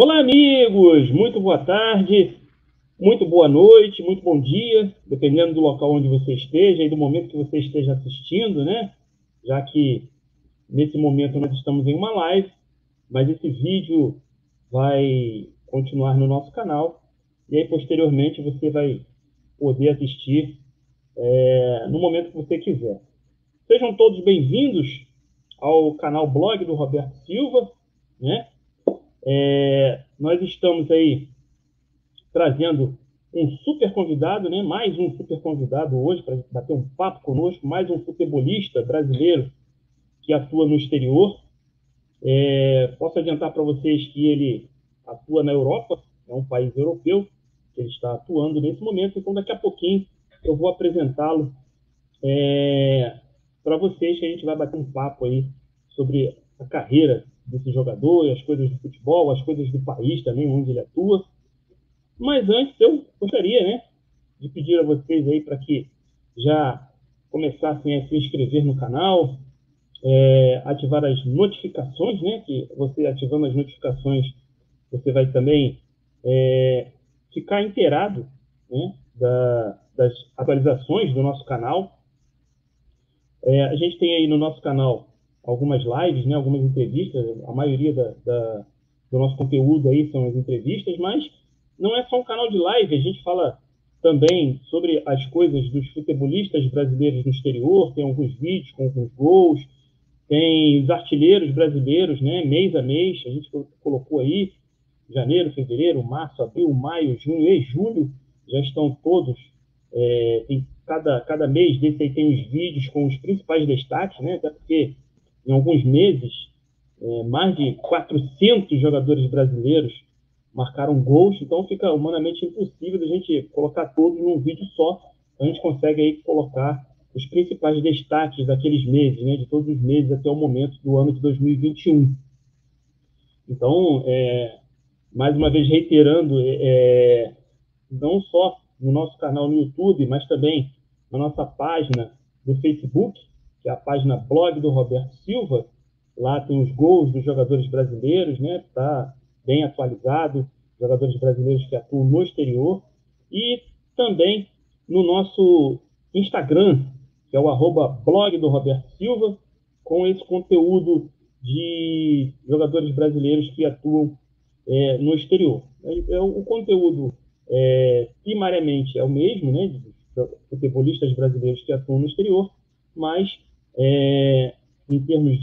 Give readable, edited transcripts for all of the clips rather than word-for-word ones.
Olá, amigos! Muito boa tarde, muito boa noite, muito bom dia, dependendo do local onde você esteja e do momento que você esteja assistindo, né? Já que nesse momento nós estamos em uma live, mas esse vídeo vai continuar no nosso canal e aí posteriormente você vai poder assistir no momento que você quiser. Sejam todos bem-vindos ao canal Blog do Roberto Silva, né? Nós estamos aí trazendo um super convidado, né? Mais um super convidado hoje para bater um papo conosco, mais um futebolista brasileiro que atua no exterior. Posso adiantar para vocês que ele atua na Europa, é um país europeu que ele está atuando nesse momento, então daqui a pouquinho eu vou apresentá-lo para vocês, que a gente vai bater um papo aí sobre a carreira desse jogador, as coisas do futebol, as coisas do país também, onde ele atua. Mas antes eu gostaria, né, de pedir a vocês aí para que já começassem a se inscrever no canal, ativar as notificações, né, que você ativando as notificações, você vai também ficar inteirado, né, das atualizações do nosso canal. A gente tem aí no nosso canal algumas lives, né, algumas entrevistas, a maioria do nosso conteúdo aí são as entrevistas, mas não é só um canal de live, a gente fala também sobre as coisas dos futebolistas brasileiros no exterior, tem alguns vídeos com alguns gols, tem os artilheiros brasileiros, né, mês a mês, a gente colocou aí, janeiro, fevereiro, março, abril, maio, junho e julho, já estão todos, tem cada mês desse aí tem os vídeos com os principais destaques, né, até porque em alguns meses, mais de 400 jogadores brasileiros marcaram gols, então fica humanamente impossível da gente colocar todos num vídeo só. A gente consegue aí colocar os principais destaques daqueles meses, né, de todos os meses até o momento do ano de 2021. Então, mais uma vez reiterando, não só no nosso canal no YouTube, mas também na nossa página do Facebook, que é a página Blog do Roberto Silva. Lá tem os gols dos jogadores brasileiros, né? Está bem atualizado, jogadores brasileiros que atuam no exterior. E também no nosso Instagram, que é o @blog do Roberto Silva, com esse conteúdo de jogadores brasileiros que atuam no exterior. O conteúdo primariamente é o mesmo, né, de futebolistas brasileiros que atuam no exterior, mas em termos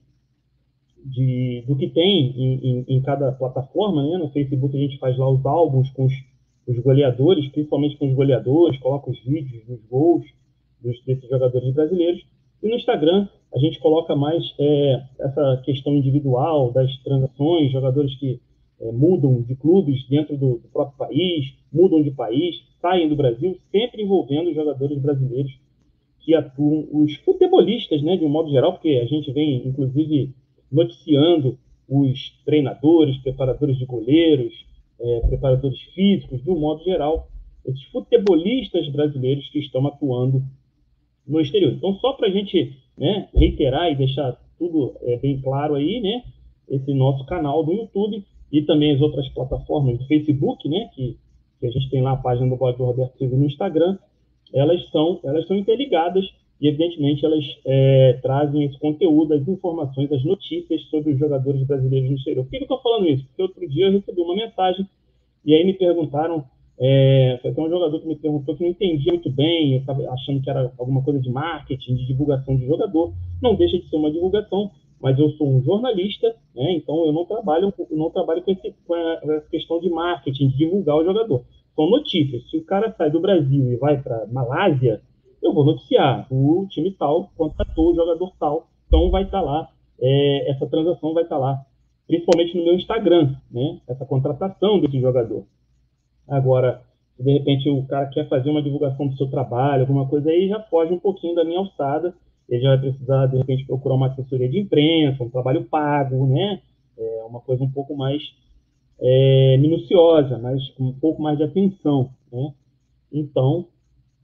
do que tem em cada plataforma, né, no Facebook a gente faz lá os álbuns com os goleadores, principalmente com os goleadores, coloca os vídeos dos gols desses jogadores brasileiros, e no Instagram a gente coloca mais essa questão individual das transações, jogadores que mudam de clubes dentro do próprio país, mudam de país, saem do Brasil, sempre envolvendo os jogadores brasileiros que atuam, os futebolistas, né, de um modo geral, porque a gente vem, inclusive, noticiando os treinadores, preparadores de goleiros, preparadores físicos, de um modo geral, esses futebolistas brasileiros que estão atuando no exterior. Então, só para a gente, né, reiterar e deixar tudo bem claro aí, né, esse nosso canal do YouTube e também as outras plataformas do Facebook, né, que a gente tem lá a página do blog do Roberto Silva no Instagram, elas são interligadas e, evidentemente, elas trazem esse conteúdo, as informações, as notícias sobre os jogadores brasileiros no exterior. Por que eu estou falando isso? Porque outro dia eu recebi uma mensagem e aí me perguntaram, foi até um jogador que me perguntou que não entendia muito bem, eu estava achando que era alguma coisa de marketing, de divulgação de jogador. Não deixa de ser uma divulgação, mas eu sou um jornalista, né, então eu não trabalho com essa questão de marketing, de divulgar o jogador. São notícias. Se o cara sai do Brasil e vai para Malásia, eu vou noticiar. O time tal contratou o jogador tal, então vai estar lá, essa transação vai estar lá, principalmente no meu Instagram, né, essa contratação desse jogador. Agora, se de repente o cara quer fazer uma divulgação do seu trabalho, alguma coisa aí, já foge um pouquinho da minha alçada, ele já vai precisar, de repente, procurar uma assessoria de imprensa, um trabalho pago, né? Uma coisa um pouco mais minuciosa, mas com um pouco mais de atenção, né? Então,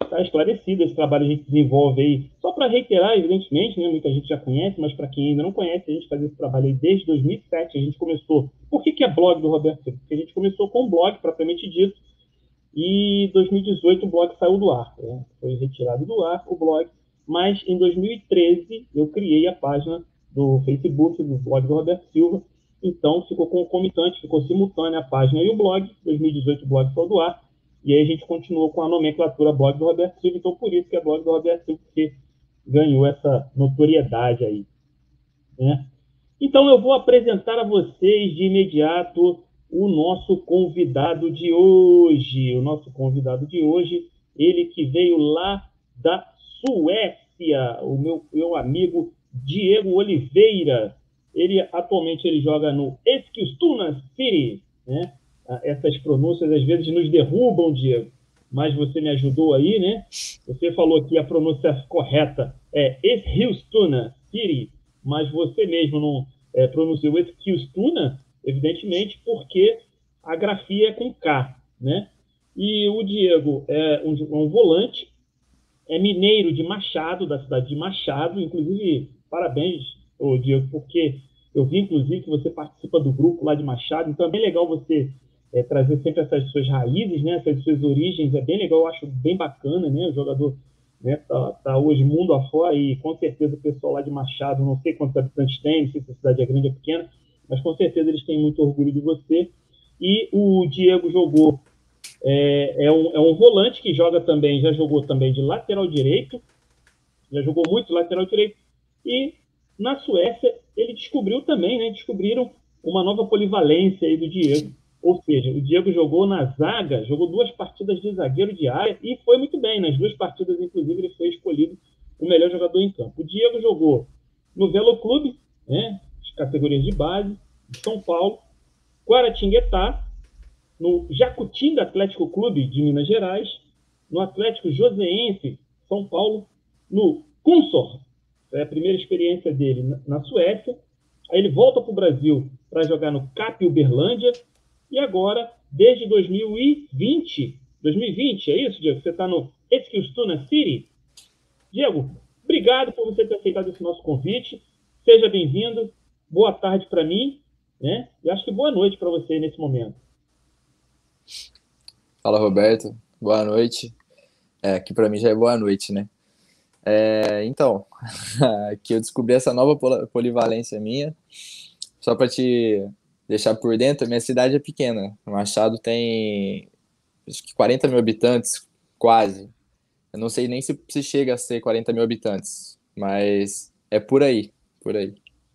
está esclarecido. Esse trabalho a gente desenvolve aí, só para reiterar, evidentemente, né, muita gente já conhece, mas para quem ainda não conhece, a gente faz esse trabalho aí desde 2007. A gente começou. Por que é blog do Roberto Silva? Porque a gente começou com um blog, propriamente dito, e em 2018 o blog saiu do ar. Né? Foi retirado do ar o blog, mas em 2013 eu criei a página do Facebook, do blog do Roberto Silva. Então ficou concomitante, ficou simultânea a página e o blog. Em 2018 o blog saiu do ar. E aí a gente continuou com a nomenclatura blog do Roberto Silva. Então por isso que é blog do Roberto Silva, que ganhou essa notoriedade aí. Né? Então eu vou apresentar a vocês de imediato o nosso convidado de hoje. O nosso convidado de hoje, ele que veio lá da Suécia, o meu amigo Diego Oliveira. Atualmente ele joga no Eskilstuna City, né? Essas pronúncias às vezes nos derrubam, Diego, mas você me ajudou aí, né? Você falou que a pronúncia correta é Eskilstuna City, mas você mesmo não pronunciou Eskilstuna, evidentemente, porque a grafia é com K, né? E o Diego é um volante, é mineiro de Machado, da cidade de Machado. Inclusive, parabéns, Diego, porque eu vi, inclusive, que você participa do grupo lá de Machado, então é bem legal você trazer sempre essas suas raízes, né? Essas suas origens, é bem legal, eu acho bem bacana, né? O jogador, né, tá hoje mundo afora, e com certeza o pessoal lá de Machado, não sei quantos habitantes tem, não sei se a cidade é grande ou pequena, mas com certeza eles têm muito orgulho de você. E o Diego jogou, é um volante que joga também, já jogou também de lateral direito, já jogou muito lateral direito, e na Suécia ele descobriu também, né, descobriram uma nova polivalência aí do Diego, ou seja, o Diego jogou na zaga, jogou 2 partidas de zagueiro de área e foi muito bem, nas 2 partidas inclusive ele foi escolhido o melhor jogador em campo. O Diego jogou no Velo Clube, né, as categorias de base, de São Paulo, Guaratinguetá, no Jacutinga Atlético Clube de Minas Gerais, no Atlético Joseense São Paulo, no Kunsor, é a primeira experiência dele na Suécia. Aí ele volta para o Brasil para jogar no CAP Uberlândia, e agora, desde 2020, é isso, Diego? Você está no Eskilstuna City? Diego, obrigado por você ter aceitado esse nosso convite. Seja bem-vindo. Boa tarde para mim, né? E acho que boa noite para você nesse momento. Fala, Roberto. Boa noite. Aqui para mim já é boa noite, né? Então, que eu descobri essa nova polivalência minha. Só para te deixar por dentro, minha cidade é pequena. O Machado tem, acho que 40 mil habitantes, quase. Eu não sei nem se chega a ser 40 mil habitantes, mas é por aí, por aí.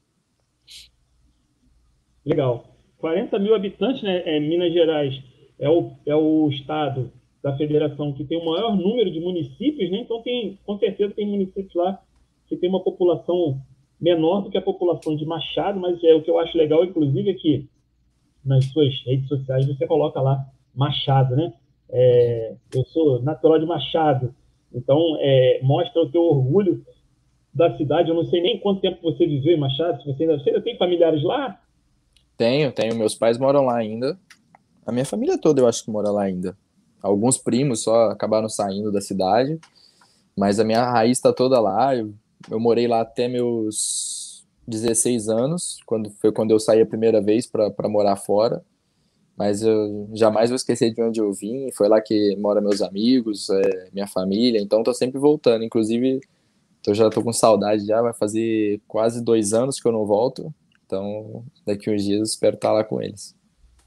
Legal. 40 mil habitantes, né? Minas Gerais é o estado da federação que tem o maior número de municípios, né? Então, com certeza, tem municípios lá que tem uma população menor do que a população de Machado, mas o que eu acho legal, inclusive, é que nas suas redes sociais você coloca lá Machado, né? Eu sou natural de Machado, então mostra o teu orgulho da cidade. Eu não sei nem quanto tempo você viveu em Machado, se você ainda tem familiares lá. Tenho. Meus pais moram lá ainda. A minha família toda eu acho que mora lá ainda. Alguns primos só acabaram saindo da cidade, mas a minha raiz está toda lá. Eu morei lá até meus 16 anos, foi quando eu saí a primeira vez para morar fora. Mas eu jamais vou esquecer de onde eu vim. Foi lá que moram meus amigos, minha família. Então tô sempre voltando. Inclusive, eu já tô com saudade já. Vai fazer quase 2 anos que eu não volto. Então, daqui uns dias eu espero estar lá com eles.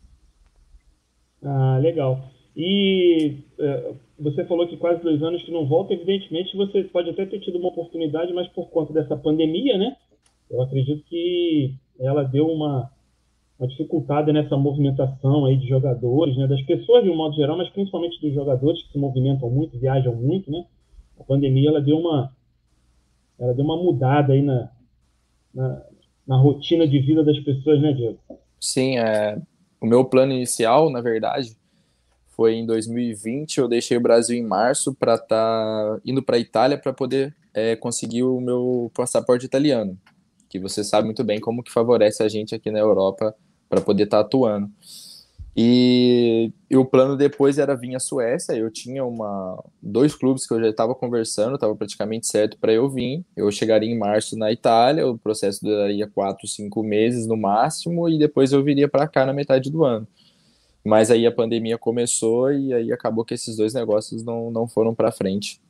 Ah, legal. E você falou que quase 2 anos que não volta. Evidentemente, você pode até ter tido uma oportunidade, mas por conta dessa pandemia, né? Eu acredito que ela deu uma dificultada nessa movimentação aí de jogadores, né? Das pessoas de um modo geral, mas principalmente dos jogadores que se movimentam muito, viajam muito, né? A pandemia ela deu uma mudada aí na, na rotina de vida das pessoas, né, Diego? Sim, o meu plano inicial, na verdade, foi em 2020. Eu deixei o Brasil em março para estar indo para a Itália para poder conseguir o meu passaporte italiano, que você sabe muito bem como que favorece a gente aqui na Europa para poder estar atuando. E o plano depois era vir à Suécia. Eu tinha dois clubes que eu já estava conversando, estava praticamente certo para eu vir. Eu chegaria em março na Itália, o processo duraria 4, 5 meses no máximo, e depois eu viria para cá na metade do ano. Mas aí a pandemia começou e aí acabou que esses dois negócios não foram para frente.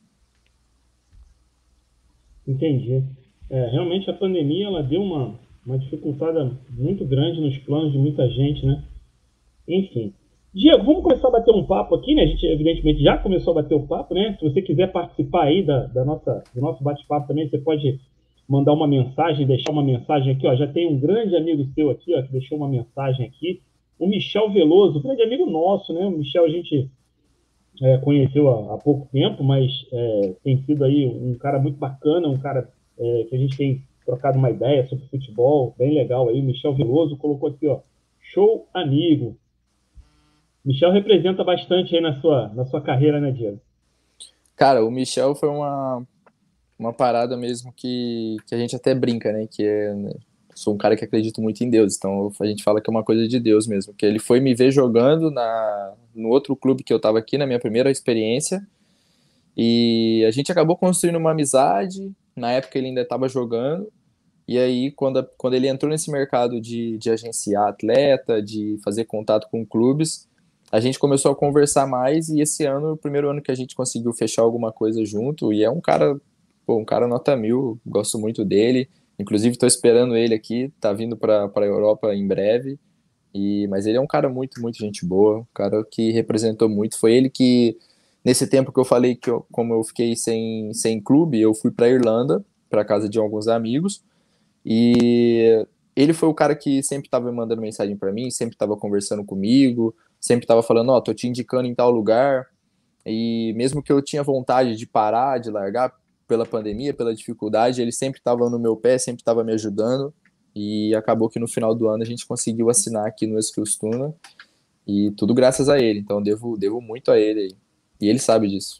Entendi. Realmente a pandemia ela deu uma dificultada muito grande nos planos de muita gente, né? Enfim. Diego, vamos começar a bater um papo aqui, né? A gente, evidentemente, já começou a bater o papo, né? Se você quiser participar aí do nosso bate-papo também, você pode mandar uma mensagem, deixar uma mensagem aqui, ó. Já tem um grande amigo seu aqui, ó, que deixou uma mensagem aqui. O Michel Veloso, um grande amigo nosso, né? O Michel a gente conheceu há pouco tempo, mas tem sido aí um cara muito bacana, um cara que a gente tem trocado uma ideia sobre futebol, bem legal aí. O Michel Veloso colocou aqui, ó, show amigo. Michel representa bastante aí na sua carreira, né, Diego? Cara, o Michel foi uma parada mesmo que a gente até brinca, né? Que é, né, sou um cara que acredita muito em Deus, então a gente fala que é uma coisa de Deus mesmo. Que ele foi me ver jogando no outro clube que eu tava aqui, na minha primeira experiência, e a gente acabou construindo uma amizade. Na época ele ainda estava jogando, e aí quando ele entrou nesse mercado de agenciar atleta, de fazer contato com clubes, a gente começou a conversar mais, e esse ano, o primeiro ano que a gente conseguiu fechar alguma coisa junto, e é um cara, pô, um cara nota mil, gosto muito dele, inclusive estou esperando ele aqui, tá vindo para a Europa em breve, mas ele é um cara muito, muito gente boa, um cara que representou muito, foi ele que, nesse tempo que eu falei que como eu fiquei sem clube, eu fui para Irlanda, para casa de alguns amigos, e ele foi o cara que sempre estava mandando mensagem para mim, sempre estava conversando comigo, sempre estava falando, ó, tô te indicando em tal lugar. E mesmo que eu tinha vontade de parar, de largar pela pandemia, pela dificuldade, ele sempre estava no meu pé, sempre estava me ajudando. E acabou que no final do ano a gente conseguiu assinar aqui no Eskilstuna, e tudo graças a ele. Então devo muito a ele aí. E ele sabe disso.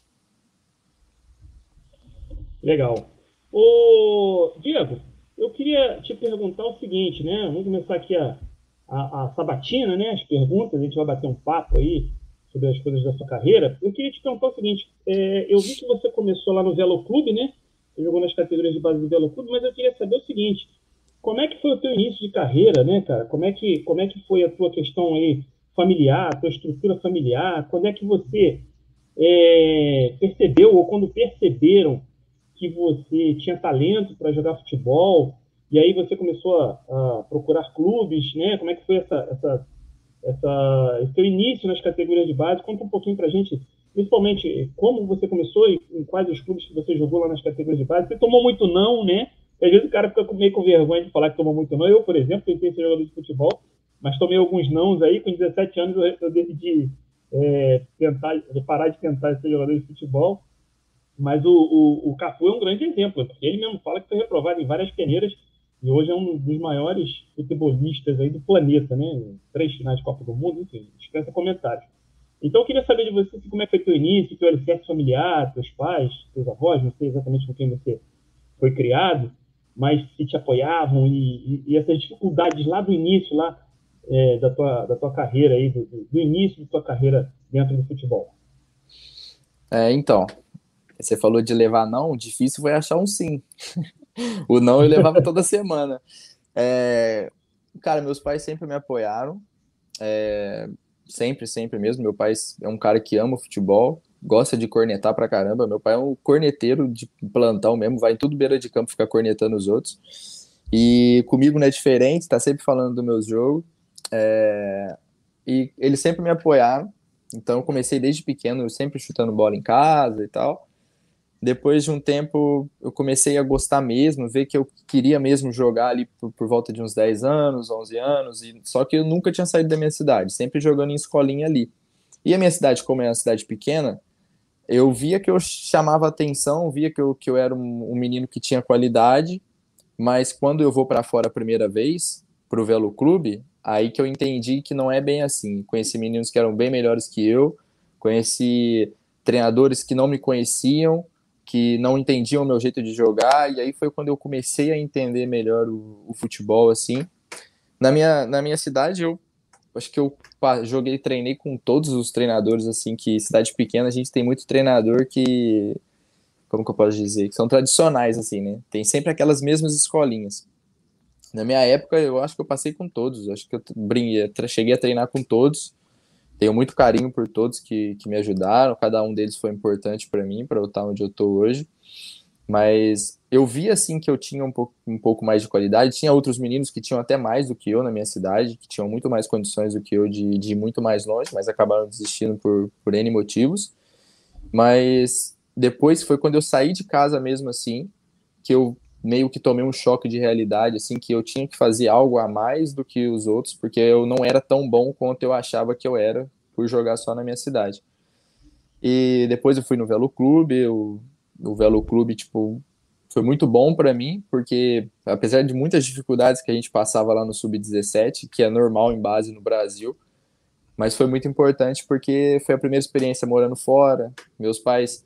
Legal. Ô, Diego, eu queria te perguntar o seguinte, né? Vamos começar aqui a sabatina, né? As perguntas, a gente vai bater um papo aí sobre as coisas da sua carreira. Eu queria te perguntar o seguinte: eu vi que você começou lá no Velo Clube, né? Você jogou nas categorias de base do Velo Clube, mas eu queria saber o seguinte: como é que foi o teu início de carreira, né, cara? Como é que foi a tua questão aí familiar, a tua estrutura familiar? Quando é que você percebeu, ou quando perceberam que você tinha talento para jogar futebol, e aí você começou a procurar clubes, né? Como é que foi esse seu início nas categorias de base? Conta um pouquinho para a gente, principalmente como você começou e em quais os clubes que você jogou lá nas categorias de base. Você tomou muito não, né? Às vezes o cara fica meio com vergonha de falar que tomou muito não. Eu, por exemplo, tentei ser jogador de futebol, mas tomei alguns nãos aí. Com 17 anos eu decidi parar de tentar ser jogador de futebol. Mas o Cafu é um grande exemplo, porque ele mesmo fala que foi reprovado em várias peneiras e hoje é um dos maiores futebolistas aí do planeta, né? 3 finais de Copa do Mundo, enfim, dispensa comentários. Então eu queria saber de você como é que foi teu início, teu alicerce familiar, teus pais, teus avós, não sei exatamente com quem você foi criado, mas se te apoiavam e essas dificuldades lá do início, lá da tua carreira aí, do início da tua carreira dentro do futebol. Então, você falou de levar não, difícil foi achar um sim. O não eu levava toda semana. É, cara, meus pais sempre me apoiaram, sempre, sempre mesmo. Meu pai é um cara que ama futebol, gosta de cornetar pra caramba. Meu pai é um corneteiro de plantão mesmo, vai em tudo beira de campo ficar cornetando os outros. E comigo não é diferente, tá sempre falando do meu jogo. E eles sempre me apoiaram. Então eu comecei desde pequeno, sempre chutando bola em casa e tal. Depois de um tempo, eu comecei a gostar mesmo, ver que eu queria mesmo jogar ali por volta de uns 10 anos, 11 anos, só que eu nunca tinha saído da minha cidade, sempre jogando em escolinha ali. E a minha cidade, como é uma cidade pequena, eu via que eu chamava atenção, via que eu era um menino que tinha qualidade, mas quando eu vou para fora a primeira vez, para o Velo Clube, aí que eu entendi que não é bem assim. Conheci meninos que eram bem melhores que eu, conheci treinadores que não me conheciam, que não entendiam o meu jeito de jogar, e aí foi quando eu comecei a entender melhor o futebol, assim. Na minha cidade, eu acho que eu joguei, treinei com todos os treinadores, assim, que cidade pequena a gente tem muito treinador que, como que eu posso dizer, que são tradicionais, assim, né? Tem sempre aquelas mesmas escolinhas. Na minha época, eu acho que eu passei com todos, acho que eu cheguei a treinar com todos. Tenho muito carinho por todos que me ajudaram, cada um deles foi importante para mim, para eu estar onde eu tô hoje. Mas eu vi assim que eu tinha um pouco mais de qualidade. Tinha outros meninos que tinham até mais do que eu na minha cidade, que tinham muito mais condições do que eu de ir muito mais longe, mas acabaram desistindo por N motivos. Mas depois foi quando eu saí de casa mesmo assim, que eu meio que tomei um choque de realidade, assim, que eu tinha que fazer algo a mais do que os outros, porque eu não era tão bom quanto eu achava que eu era por jogar só na minha cidade. E depois eu fui no Velo Clube, o Velo Clube, tipo, foi muito bom para mim, porque apesar de muitas dificuldades que a gente passava lá no Sub-17, que é normal em base no Brasil, mas foi muito importante porque foi a primeira experiência morando fora. Meus pais,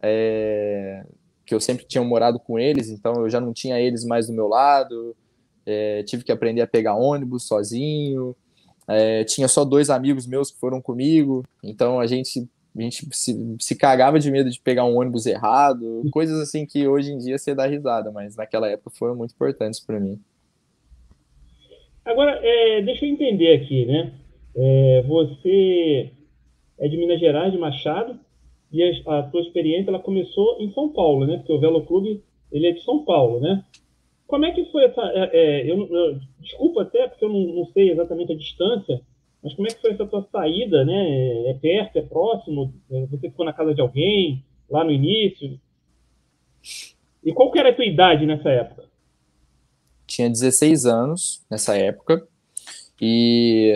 que eu sempre tinha morado com eles, então eu já não tinha eles mais do meu lado, tive que aprender a pegar ônibus sozinho, tinha só dois amigos meus que foram comigo, então a gente se cagava de medo de pegar um ônibus errado, coisas assim que hoje em dia você dá risada, mas naquela época foram muito importantes para mim. Agora, deixa eu entender aqui, né? Você é de Minas Gerais, de Machado, e a tua experiência ela começou em São Paulo, né? Porque o Velo Clube ele é de São Paulo, né? Como é que foi essa? Desculpa até porque eu não sei exatamente a distância, mas como é que foi essa tua saída, né? É perto, é próximo? Você ficou na casa de alguém lá no início? E qual que era a tua idade nessa época? Tinha 16 anos nessa época e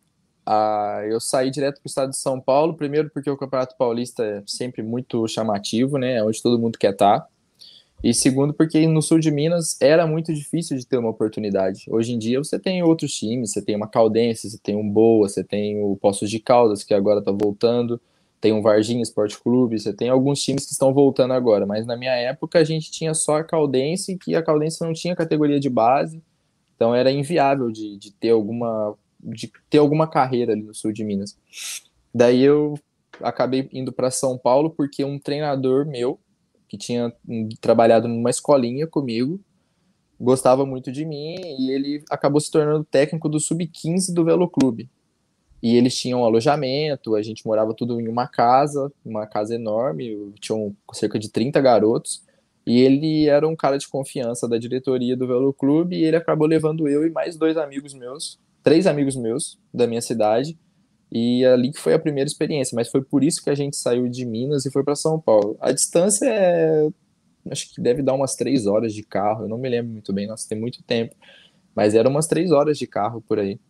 eu saí direto para o estado de São Paulo, primeiro porque o Campeonato Paulista é sempre muito chamativo, né? É onde todo mundo quer estar. E segundo, porque no sul de Minas era muito difícil de ter uma oportunidade. Hoje em dia você tem outros times, você tem uma Caldense, você tem um Boa, você tem o Poços de Caldas, que agora está voltando, tem um Varginha Esporte Clube, você tem alguns times que estão voltando agora, mas na minha época a gente tinha só a Caldense, que a Caldense não tinha categoria de base, então era inviável de ter alguma carreira ali no sul de Minas. Daí eu acabei indo para São Paulo porque um treinador meu, que tinha trabalhado numa escolinha comigo, gostava muito de mim e ele acabou se tornando técnico do Sub-15 do Velo Clube. E eles tinham um alojamento, a gente morava tudo em uma casa enorme, tinham cerca de 30 garotos, e ele era um cara de confiança da diretoria do Velo Clube, e ele acabou levando eu e mais dois amigos meus, três amigos meus da minha cidade, e ali que foi a primeira experiência, mas foi por isso que a gente saiu de Minas e foi para São Paulo. A distância acho que deve dar umas 3 horas de carro, eu não me lembro muito bem, nossa, tem muito tempo, mas era umas 3 horas de carro por aí.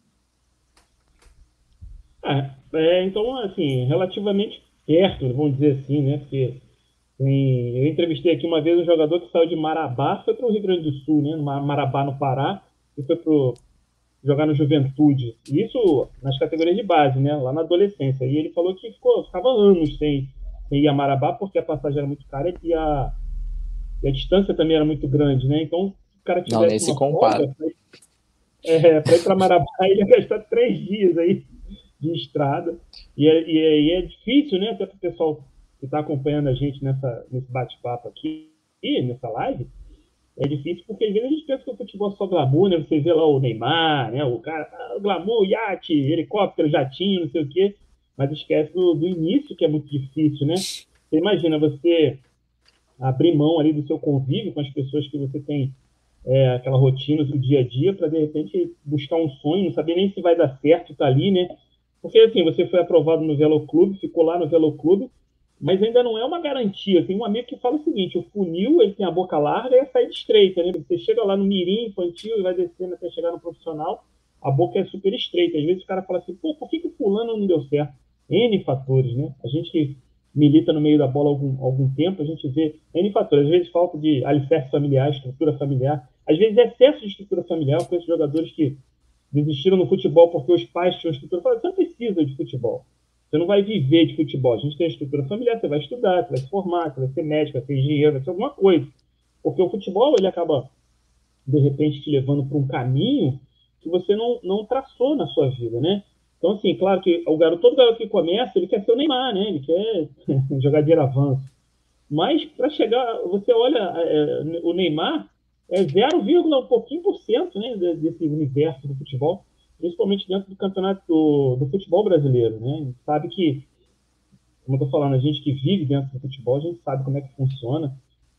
Então, assim, relativamente perto, vamos dizer assim, né? Porque eu entrevistei aqui uma vez um jogador que saiu de Marabá, foi para o Rio Grande do Sul, né? Marabá, no Pará, e foi para jogar no Juventude. E isso nas categorias de base, né? Lá na adolescência. E ele falou que ficava anos sem ir a Marabá, porque a passagem era muito cara e a distância também era muito grande, né? Então, se o cara Não, nem tivesse se uma compara. folga, para ir para Marabá, ele ia gastar 3 dias aí de estrada. E é difícil, né? Até para o pessoal que está acompanhando a gente nesse bate-papo aqui, e nessa live, é difícil porque às vezes a gente pensa que o futebol é só glamour, né? Você vê lá o Neymar, né? O cara, glamour, iate, helicóptero, jatinho, não sei o quê, mas esquece do início, que é muito difícil, né? Você imagina você abrir mão ali do seu convívio com as pessoas que você tem aquela rotina do dia a dia para de repente buscar um sonho, não saber nem se vai dar certo, tá ali, né? Porque assim, você foi aprovado no Velo Clube, ficou lá no Velo Clube, mas ainda não é uma garantia. Tem um amigo que fala o seguinte: o funil ele tem a boca larga e a saída estreita, né? Você chega lá no mirim infantil e vai descendo até chegar no profissional, a boca é super estreita. Às vezes o cara fala assim: pô, por que o fulano não deu certo? N fatores, né? A gente que milita no meio da bola há algum tempo, a gente vê N fatores. Às vezes falta de alicerce familiar, estrutura familiar. Às vezes excesso de estrutura familiar. Eu conheço jogadores que desistiram no futebol porque os pais tinham estrutura. Falaram, você não precisa de futebol. Você não vai viver de futebol. A gente tem a estrutura familiar, você vai estudar, você vai se formar, você vai ser médico, vai ser engenheiro, vai ser alguma coisa. Porque o futebol, ele acaba, de repente, te levando para um caminho que você não traçou na sua vida, né? Então, assim, claro que todo garoto que começa, ele quer ser o Neymar, né? Ele quer jogar de avanço. Mas para chegar, você olha, o Neymar é 0, um pouquinho por cento, né, desse universo do futebol, principalmente dentro do campeonato do futebol brasileiro, né? A gente sabe que, como eu estou falando, a gente que vive dentro do futebol, a gente sabe como é que funciona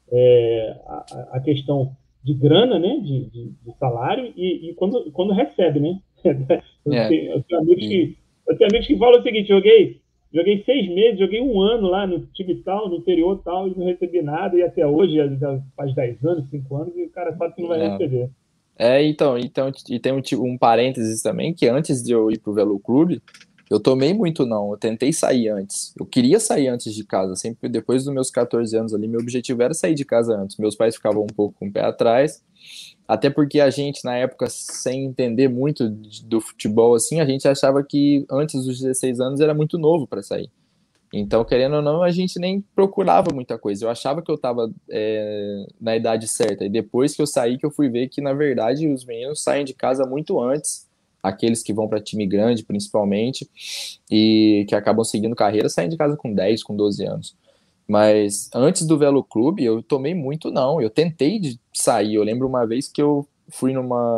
a questão de grana, né, de salário e quando recebe, né? É, Eu tenho amigos e, que falam o seguinte: joguei 6 meses, joguei um ano lá no time tal, no interior tal, e não recebi nada, e até hoje, já faz 10 anos, 5 anos, e o cara sabe que não vai é, receber. então, e tem um parênteses também, que antes de eu ir pro Velo Clube, eu tomei muito não, eu tentei sair antes. Eu queria sair antes de casa, sempre depois dos meus 14 anos ali, meu objetivo era sair de casa antes. Meus pais ficavam um pouco com o pé atrás, até porque a gente, na época, sem entender muito do futebol, assim, a gente achava que antes dos 16 anos era muito novo para sair. Então, querendo ou não, a gente nem procurava muita coisa. Eu achava que eu estava na idade certa. E depois que eu saí, que eu fui ver que, na verdade, os meninos saem de casa muito antes. Aqueles que vão para time grande, principalmente, e que acabam seguindo carreira, saem de casa com 10, com 12 anos. Mas antes do Velo Clube, eu tomei muito não. Eu tentei de sair. Eu lembro uma vez que eu fui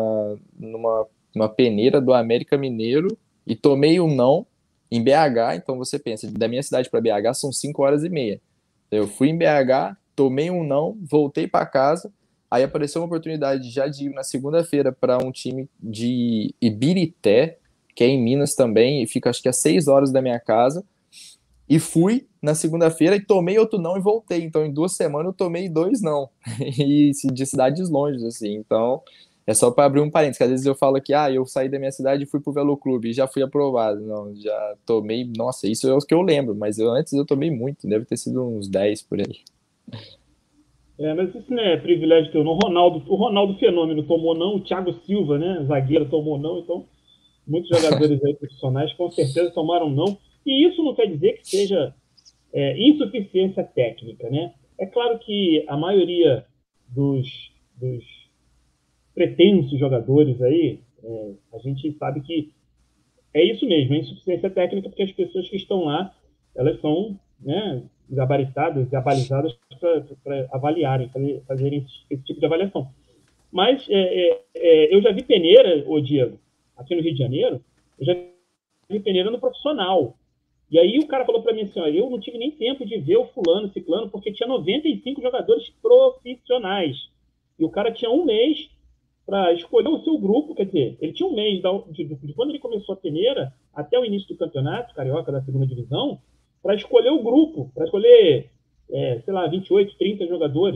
numa peneira do América Mineiro e tomei um não em BH. Então você pensa, da minha cidade para BH são 5 horas e meia. Eu fui em BH, tomei um não, voltei para casa. Aí apareceu uma oportunidade já de ir na segunda-feira para um time de Ibirité, que é em Minas também, e fica acho que a 6 horas da minha casa. E fui na segunda-feira e tomei outro não e voltei. Então, em 2 semanas, eu tomei 2 não. E de cidades longe, assim. Então, é só para abrir um parênteses, que às vezes eu falo que, eu saí da minha cidade e fui pro Velo Clube e já fui aprovado. Não, já tomei, nossa, isso é o que eu lembro, mas antes eu tomei muito, deve ter sido uns 10 por aí. Mas isso não é privilégio teu. O Ronaldo Fenômeno tomou não, o Thiago Silva, né, zagueiro, tomou não, então muitos jogadores aí profissionais com certeza tomaram não. E isso não quer dizer que seja insuficiência técnica, né? É claro que a maioria dos pretensos jogadores aí, a gente sabe que é isso mesmo, é insuficiência técnica, porque as pessoas que estão lá, elas são, né, gabaritadas, gabalizadas para avaliarem, fazerem esse tipo de avaliação. Mas eu já vi peneira, ô Diego, aqui no Rio de Janeiro, eu já vi peneira no profissional. E aí o cara falou para mim assim, ó, eu não tive nem tempo de ver o fulano, ciclano, porque tinha 95 jogadores profissionais. E o cara tinha um mês para escolher o seu grupo, quer dizer, ele tinha um mês de quando ele começou a peneira até o início do campeonato, carioca da segunda divisão, para escolher o grupo, para escolher, sei lá, 28, 30 jogadores.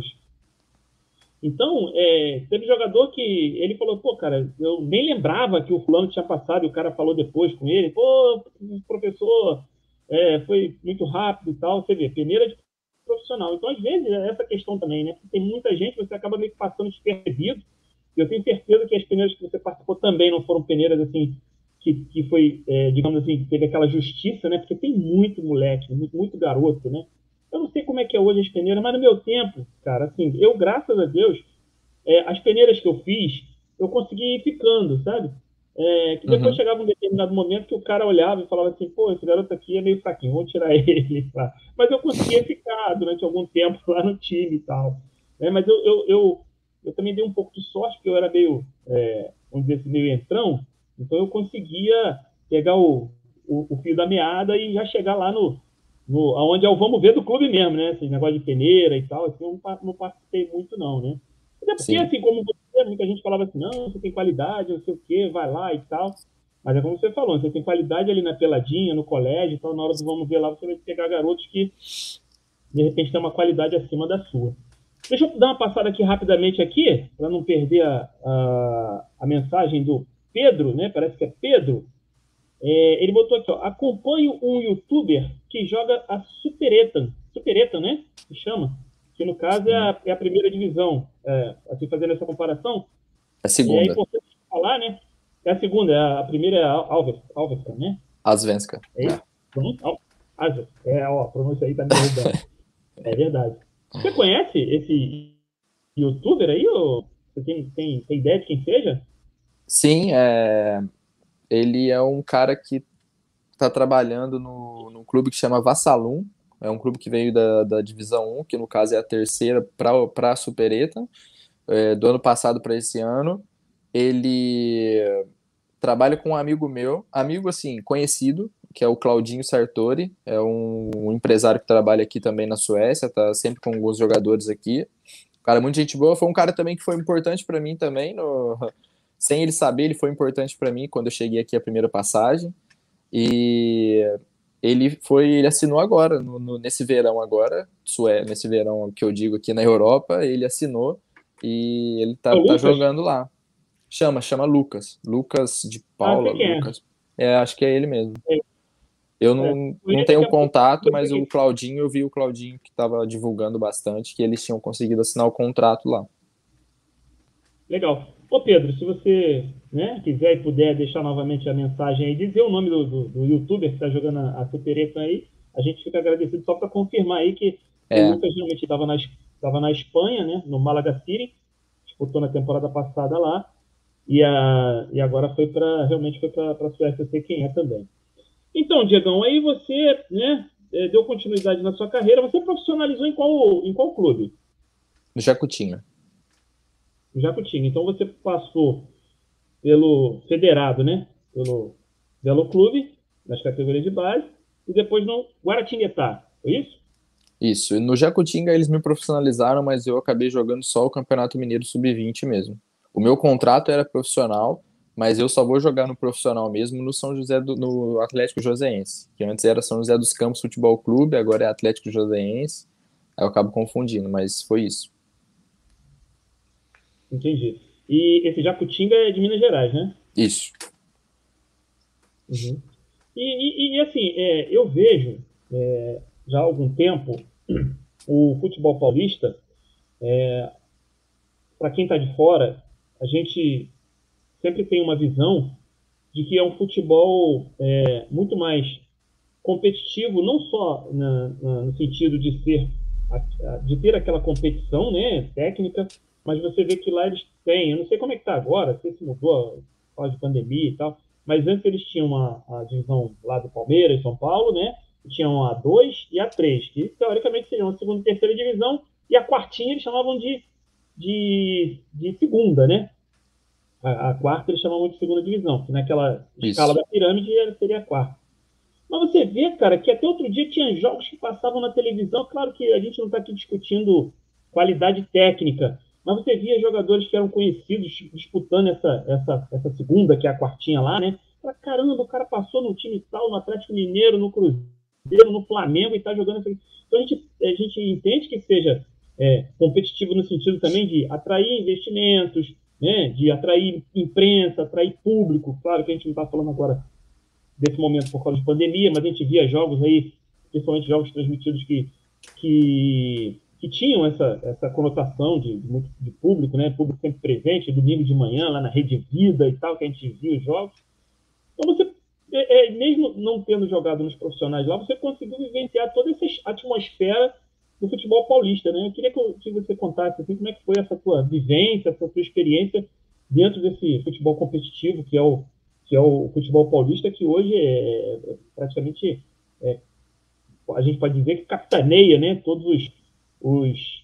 Então, teve jogador que ele falou, pô, cara, eu nem lembrava que o fulano tinha passado e o cara falou depois com ele, pô, professor, foi muito rápido e tal. Você vê, peneira de profissional. Então, às vezes, é essa questão também, né? Porque tem muita gente, você acaba meio que passando despercebido. Eu tenho certeza que as peneiras que você participou também não foram peneiras, assim, que foi, digamos assim, que teve aquela justiça, né? Porque tem muito moleque, muito garoto, né? Eu não sei como é que é hoje as peneiras, mas no meu tempo, cara, assim, eu, graças a Deus, as peneiras que eu fiz, eu consegui ir ficando, sabe? Que depois Uhum. chegava um determinado momento que o cara olhava e falava assim, pô, esse garoto aqui é meio fraquinho, vou tirar ele. Tá? Mas eu conseguia ficar durante algum tempo lá no time e tal. Mas eu também dei um pouco de sorte, porque eu era meio, vamos dizer assim, meio entrão, então eu conseguia pegar o fio da meada e já chegar lá onde é o vamos ver do clube mesmo, né? Esse negócio de peneira e tal, assim, eu não participei muito não, né? Até porque, Sim. assim, como você, muita gente falava assim, não, você tem qualidade, não sei o quê, vai lá e tal. Mas é como você falou, você tem qualidade ali na peladinha, no colégio, então na hora do vamos ver lá, você vai pegar garotos que, de repente, têm uma qualidade acima da sua. Deixa eu dar uma passada aqui rapidamente aqui, para não perder a mensagem do Pedro, né? Parece que é Pedro. Ele botou aqui, ó, acompanho um youtuber que joga a Superettan, né? Se chama. Que no caso Sim. é a primeira divisão. Assim, fazendo essa comparação, A é segunda, importante falar, né? É a segunda, a primeira é a Alvescan, né? a Svenska. É isso? Pronto. Ó, a pronúncia aí tá me derrubando. É verdade. Você conhece esse youtuber aí? Ou você tem ideia de quem seja? Sim, ele é um cara que está trabalhando num clube que chama Vassalum. É um clube que veio da Divisão 1, que no caso é a terceira para a Supereta, do ano passado para esse ano. Ele trabalha com um amigo meu, amigo assim, conhecido, que é o Claudinho Sartori, é um empresário que trabalha aqui também na Suécia, tá sempre com alguns jogadores aqui. Um cara muito gente boa, foi um cara também que foi importante para mim também, sem ele saber, ele foi importante para mim quando eu cheguei aqui a primeira passagem. E ele assinou agora, nesse verão agora, nesse verão que eu digo aqui na Europa, ele assinou e ele É o tá Lucas? jogando lá. Chama Lucas. Lucas de Ah, Paula, sei quem é. Lucas. Acho que é ele mesmo. É, Eu foi não ele que tenho apresentou contato, mas aqui. o Claudinho, eu vi o Claudinho que estava divulgando bastante, que eles tinham conseguido assinar o contrato lá. Legal. Ô Pedro, se você, né, quiser e puder deixar novamente a mensagem aí, dizer o nome do youtuber que está jogando a Supereta aí, a gente fica agradecido só para confirmar aí que o É, Lucas realmente estava na Espanha, né, no Málaga City, disputou na temporada passada lá, e agora realmente foi para a Suécia, eu sei quem é também. Então, Diegão, aí você, né, deu continuidade na sua carreira, você profissionalizou em qual clube? no Jacutinga. No Jacutinga. Então você passou pelo federado, né? Pelo Belo Clube, nas categorias de base, e depois no Guaratinguetá, foi isso? Isso. No Jacutinga eles me profissionalizaram, mas eu acabei jogando só o Campeonato Mineiro Sub-20 mesmo. O meu contrato era profissional, mas eu só vou jogar no profissional mesmo no São José no Atlético Joseense, que antes era São José dos Campos Futebol Clube, agora é Atlético Joseense. Aí eu acabo confundindo, mas foi isso. Entendi. E esse Jacutinga é de Minas Gerais, né? Isso. Uhum. E assim, eu vejo já há algum tempo o futebol paulista, para quem está de fora, a gente sempre tem uma visão de que é um futebol muito mais competitivo, não só no sentido de ter aquela competição, né, técnica, mas você vê que lá eles têm, eu não sei como é que está agora, não sei se mudou por causa de pandemia e tal, mas antes eles tinham a divisão lá do Palmeiras, São Paulo, né, tinham a 2 e a 3, que teoricamente seriam a segunda e terceira divisão, e a quartinha eles chamavam de segunda, né, a quarta eles chamavam de segunda divisão, que naquela escala Isso. da pirâmide seria a quarta. Mas você vê, cara, que até outro dia tinha jogos que passavam na televisão. Claro que a gente não está aqui discutindo qualidade técnica, mas você via jogadores que eram conhecidos disputando essa segunda, que é a quartinha lá, né? Fala, caramba, o cara passou no time tal, no Atlético Mineiro, no Cruzeiro, no Flamengo e está jogando. Então a gente entende que seja competitivo no sentido também de atrair investimentos, né? De atrair imprensa, atrair público. Claro que a gente não está falando agora desse momento por causa de pandemia, mas a gente via jogos aí, principalmente jogos transmitidos que tinham essa conotação de público, né? Público sempre presente, domingo de manhã, lá na Rede Vida e tal, que a gente via os jogos. Então você, mesmo não tendo jogado nos profissionais lá, você conseguiu vivenciar toda essa atmosfera do futebol paulista, né? Eu queria que você contasse assim, como é que foi essa tua vivência, essa tua experiência dentro desse futebol competitivo que é o futebol paulista, que hoje praticamente a gente pode dizer que capitaneia, né, todos os,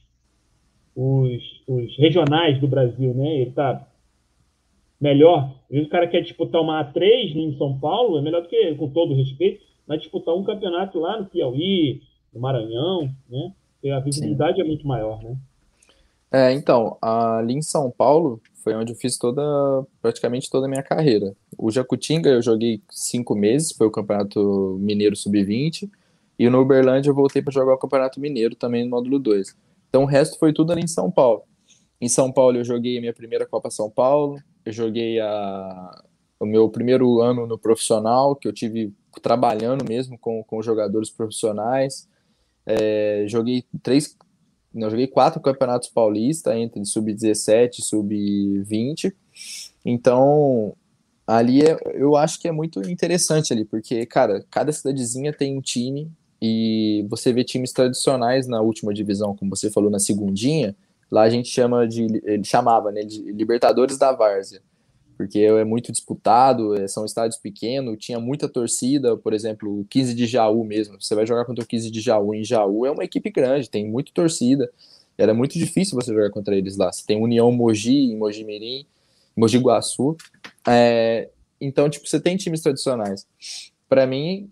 os regionais do Brasil, né? Ele está melhor. Às vezes o cara quer disputar uma A3 em São Paulo, é melhor do que, com todo respeito, mas disputar um campeonato lá no Piauí, no Maranhão, né? Porque a Sim. visibilidade é muito maior, né? Então, ali em São Paulo foi onde eu fiz praticamente toda a minha carreira. O Jacutinga eu joguei 5 meses, foi o Campeonato Mineiro Sub-20, e no Uberlândia eu voltei para jogar o Campeonato Mineiro também no módulo 2. Então o resto foi tudo ali em São Paulo. Em São Paulo eu joguei a minha primeira Copa São Paulo, eu joguei o meu primeiro ano no profissional, que eu tive trabalhando mesmo com jogadores profissionais. Joguei não, joguei 4 campeonatos paulistas entre sub-17 e sub-20. Então, ali eu acho que é muito interessante ali, porque, cara, cada cidadezinha tem um time e você vê times tradicionais na última divisão, como você falou, na segundinha, lá a gente ele chamava, né, de Libertadores da Várzea, porque é muito disputado, são estádios pequenos, tinha muita torcida, por exemplo, o 15 de Jaú mesmo, você vai jogar contra o 15 de Jaú, em Jaú é uma equipe grande, tem muita torcida, era muito difícil você jogar contra eles lá, você tem União Mogi, em Mogi Mirim, Mogi Guaçu, então, tipo, você tem times tradicionais. Para mim,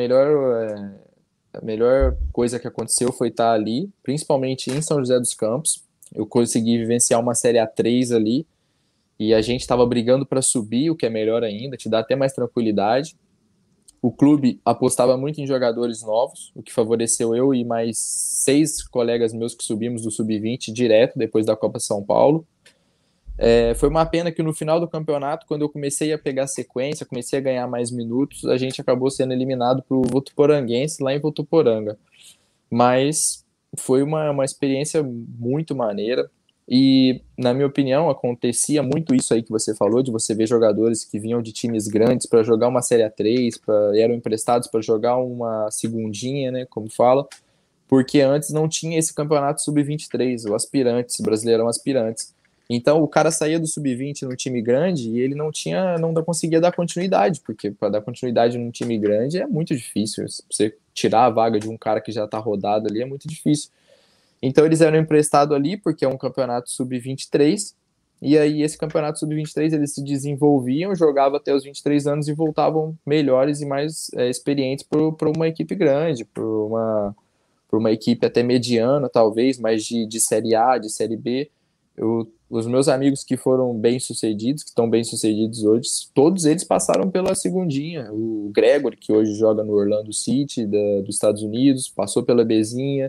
a melhor coisa que aconteceu foi estar ali, principalmente em São José dos Campos, eu consegui vivenciar uma Série A3 ali, e a gente estava brigando para subir, o que é melhor ainda, te dá até mais tranquilidade. O clube apostava muito em jogadores novos, o que favoreceu eu e mais 6 colegas meus que subimos do Sub-20 direto depois da Copa São Paulo. Foi uma pena que no final do campeonato, quando eu comecei a pegar sequência, comecei a ganhar mais minutos, a gente acabou sendo eliminado para o Votuporanguense lá em Votuporanga. Mas foi uma experiência muito maneira. E, na minha opinião, acontecia muito isso aí que você falou, de você ver jogadores que vinham de times grandes para jogar uma Série A3, eram emprestados para jogar uma segundinha, né, como fala, porque antes não tinha esse campeonato sub-23, o aspirantes, o Brasileirão aspirantes. Então o cara saía do sub-20 no time grande e ele não conseguia dar continuidade, porque para dar continuidade num time grande é muito difícil. Você tirar a vaga de um cara que já está rodado ali é muito difícil. Então eles eram emprestados ali porque é um campeonato sub-23, e aí esse campeonato sub-23 eles se desenvolviam, jogavam até os 23 anos e voltavam melhores e mais experientes para uma equipe grande, para uma equipe até mediana, talvez, mas de Série A, de Série B. Os meus amigos que foram bem-sucedidos, que estão bem-sucedidos hoje, todos eles passaram pela segundinha. O Gregory, que hoje joga no Orlando City, dos Estados Unidos, passou pela Bezinha,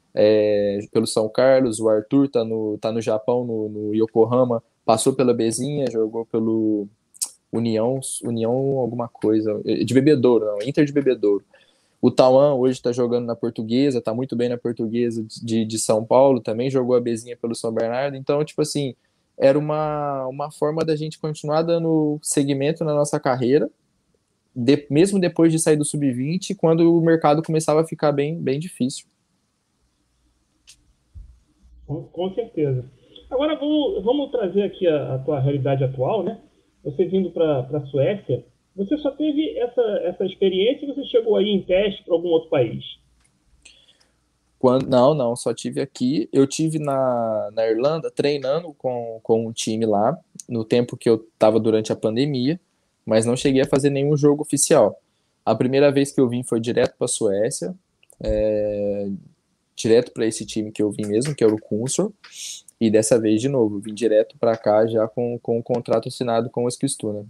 pelo São Carlos. O Arthur tá no Japão, no Yokohama, passou pela Bezinha, jogou pelo União alguma coisa, de Bebedouro, não, Inter de Bebedouro. O Tauan hoje está jogando na Portuguesa, está muito bem na Portuguesa de São Paulo, também jogou a Bezinha pelo São Bernardo. Então, tipo assim, era uma forma da gente continuar dando segmento na nossa carreira, mesmo depois de sair do Sub-20, quando o mercado começava a ficar bem, bem difícil. Com certeza. Agora vamos trazer aqui a tua realidade atual, né? Você vindo para a Suécia, você só teve essa experiência e você chegou aí em teste para algum outro país? Não, só tive aqui. Eu tive na Irlanda treinando com um time lá, no tempo que eu estava durante a pandemia, mas não cheguei a fazer nenhum jogo oficial. A primeira vez que eu vim foi direto para a Suécia, direto para esse time que eu vim mesmo, que era o Kunsor, e dessa vez de novo, vim direto para cá já com um contrato assinado com o Eskilstuna.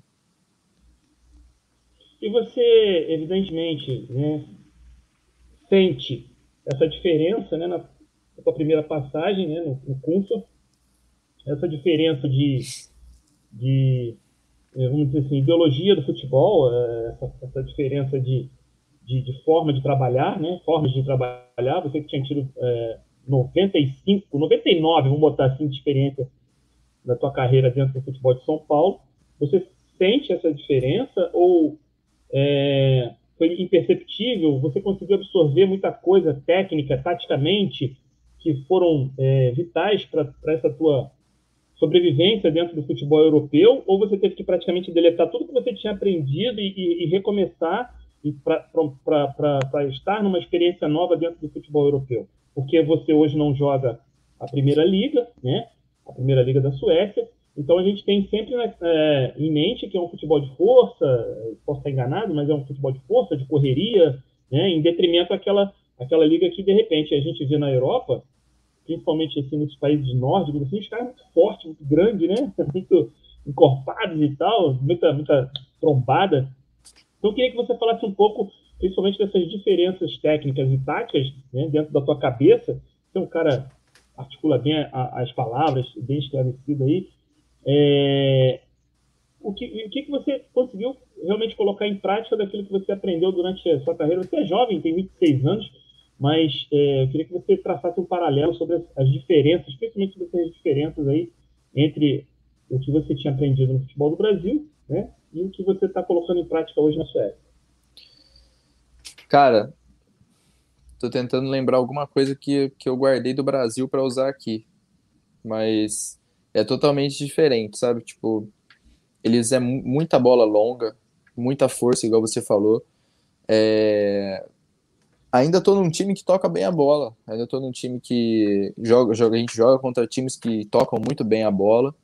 E você, evidentemente, né, sente essa diferença, né, na tua primeira passagem, né, no Kunsor, essa diferença vamos dizer assim, ideologia do futebol, essa diferença de forma de trabalhar, né? Formas de trabalhar. Você que tinha tido 95, 99, vamos botar assim, de experiência da tua carreira dentro do futebol de São Paulo, você sente essa diferença ou foi imperceptível? Você conseguiu absorver muita coisa técnica, taticamente, que foram vitais para essa tua sobrevivência dentro do futebol europeu, ou você teve que praticamente deletar tudo que você tinha aprendido e recomeçar para estar numa experiência nova dentro do futebol europeu? Porque você hoje não joga a Primeira Liga, né? A Primeira Liga da Suécia, então a gente tem sempre em mente que é um futebol de força, posso estar enganado, mas é um futebol de força, de correria, né? Em detrimento àquela liga que de repente a gente vê na Europa, principalmente assim, nos países nórdicos, assim, os caras muito fortes, muito grandes, né? Muito encorpados e tal, muita trombada. Então eu queria que você falasse um pouco, principalmente dessas diferenças técnicas e táticas, né, dentro da tua cabeça. Você é um cara articula bem as palavras, bem esclarecido aí. O que você conseguiu realmente colocar em prática daquilo que você aprendeu durante a sua carreira? Você é jovem, tem 26 anos, mas eu queria que você traçasse um paralelo sobre as diferenças, principalmente sobre as diferenças aí entre o que você tinha aprendido no futebol do Brasil, né, e o que você está colocando em prática hoje na Suécia. Cara, tô tentando lembrar alguma coisa que eu guardei do Brasil para usar aqui, mas é totalmente diferente, sabe? Tipo, eles é muita bola longa, muita força, igual você falou. É, ainda tô num time que toca bem a bola. Ainda tô num time que a gente joga contra times que tocam muito bem a bola,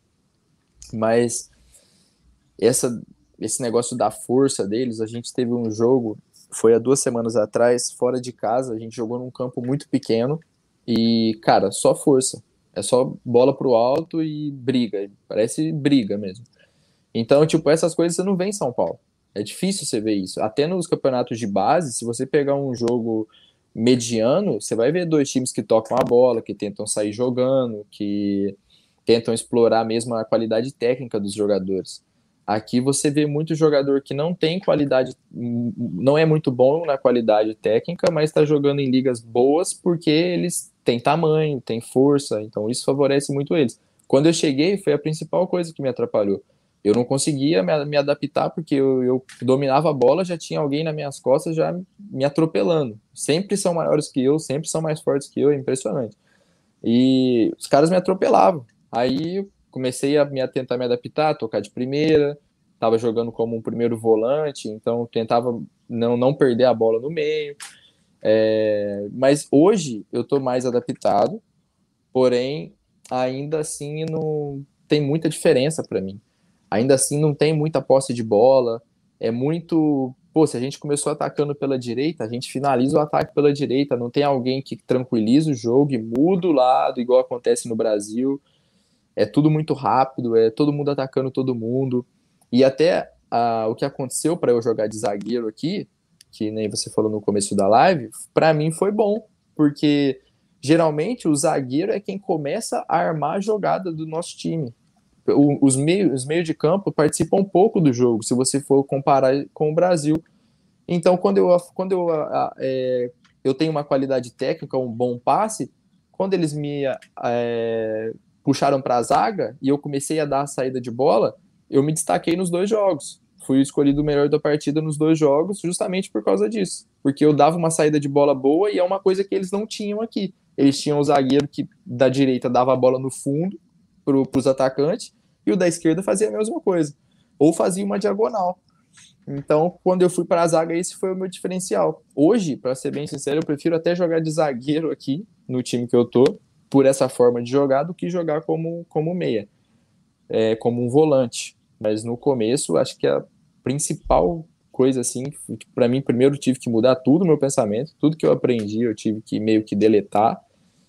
mas essa, esse negócio da força deles, a gente teve um jogo, foi há 2 semanas atrás, fora de casa, a gente jogou num campo muito pequeno e, cara, só força. É só bola pro alto e briga. Parece briga mesmo. Então, tipo, essas coisas você não vê em São Paulo. É difícil você ver isso. Até nos campeonatos de base, se você pegar um jogo mediano, você vai ver dois times que tocam a bola, que tentam sair jogando, que tentam explorar mesmo a qualidade técnica dos jogadores. Aqui você vê muito jogador que não tem qualidade, não é muito bom na qualidade técnica, mas está jogando em ligas boas porque eles têm tamanho, têm força, então isso favorece muito eles. Quando eu cheguei, foi a principal coisa que me atrapalhou. Eu não conseguia me adaptar porque eu dominava a bola, já tinha alguém nas minhas costas já me atropelando. Sempre são maiores que eu, sempre são mais fortes que eu, é impressionante. E os caras me atropelavam. Aí eu comecei a tentar me adaptar, tocar de primeira, estava jogando como um primeiro volante, então tentava não perder a bola no meio. Mas hoje eu estou mais adaptado, porém, ainda assim não tem muita diferença para mim. Ainda assim não tem muita posse de bola, é muito. Pô, se a gente começou atacando pela direita, a gente finaliza o ataque pela direita, não tem alguém que tranquiliza o jogo e muda o lado, igual acontece no Brasil. É tudo muito rápido, é todo mundo atacando todo mundo. E até o que aconteceu para eu jogar de zagueiro aqui, que nem você falou no começo da live, para mim foi bom, porque geralmente o zagueiro é quem começa a armar a jogada do nosso time. Os meios de campo participam um pouco do jogo, se você for comparar com o Brasil. Então, quando eu tenho uma qualidade técnica, um bom passe, quando eles me puxaram para a zaga e eu comecei a dar a saída de bola, eu me destaquei nos 2 jogos. Fui escolhido o melhor da partida nos 2 jogos, justamente por causa disso. Porque eu dava uma saída de bola boa e é uma coisa que eles não tinham aqui. Eles tinham o zagueiro que da direita dava a bola no fundo para os atacantes e o da esquerda fazia a mesma coisa. Ou fazia uma diagonal. Então, quando eu fui para a zaga, esse foi o meu diferencial. Hoje, para ser bem sincero, eu prefiro até jogar de zagueiro aqui, no time que eu tô, por essa forma de jogar, do que jogar como meia, como um volante. Mas no começo, acho que a principal coisa, assim, para mim, primeiro tive que mudar tudo o meu pensamento, tudo que eu aprendi, eu tive que meio que deletar,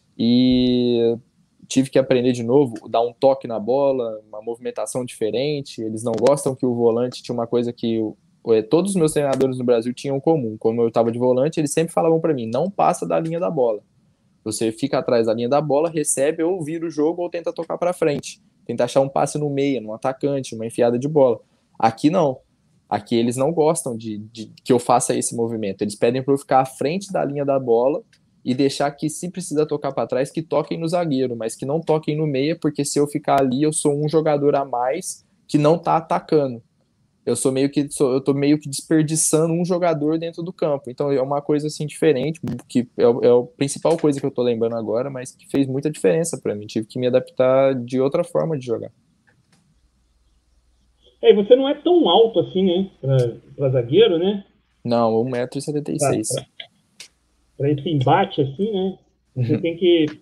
e tive que aprender de novo, dar um toque na bola, uma movimentação diferente. Eles não gostam que o volante tinha uma coisa que todos os meus treinadores no Brasil tinham em comum. Quando eu estava de volante, eles sempre falavam para mim: não passa da linha da bola. Você fica atrás da linha da bola, recebe ou vira o jogo ou tenta tocar para frente. Tenta achar um passe no meio, no atacante, uma enfiada de bola. Aqui não. Aqui eles não gostam de que eu faça esse movimento. Eles pedem para eu ficar à frente da linha da bola e deixar que, se precisa tocar para trás, que toquem no zagueiro, mas que não toquem no meia, porque se eu ficar ali, eu sou um jogador a mais que não tá atacando. Eu tô meio que desperdiçando um jogador dentro do campo. Então é uma coisa assim diferente, que é a principal coisa que eu tô lembrando agora, mas que fez muita diferença para mim. Tive que me adaptar de outra forma de jogar. E você não é tão alto assim, né? Para zagueiro, né? Não, 1,76 m. Para esse embate assim, né? Você Uhum. tem que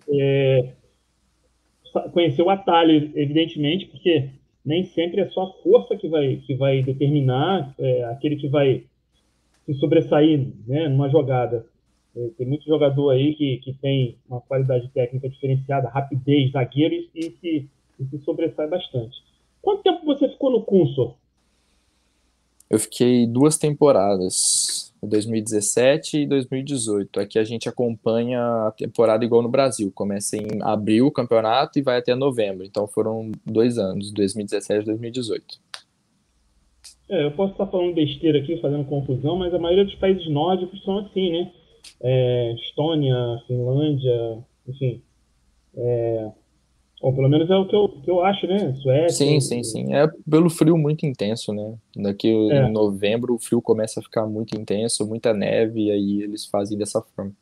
conhecer o atalho, evidentemente, porque nem sempre é só a força que vai determinar aquele que vai se sobressair, né, numa jogada. Tem muito jogador aí que tem uma qualidade técnica diferenciada, rapidez, zagueiro e se sobressai bastante. Quanto tempo você ficou no Cunsor? Eu fiquei 2 temporadas, 2017 e 2018. Aqui a gente acompanha a temporada igual no Brasil. Começa em abril o campeonato e vai até novembro. Então foram 2 anos, 2017 e 2018. Eu posso estar falando besteira aqui, fazendo confusão, mas a maioria dos países nórdicos são assim, né? Estônia, Finlândia, enfim. Ou pelo menos é o que eu acho, né? Suécia. Sim, sim, sim. É pelo frio muito intenso, né? Daqui em É, novembro o frio começa a ficar muito intenso, muita neve, e aí eles fazem dessa forma.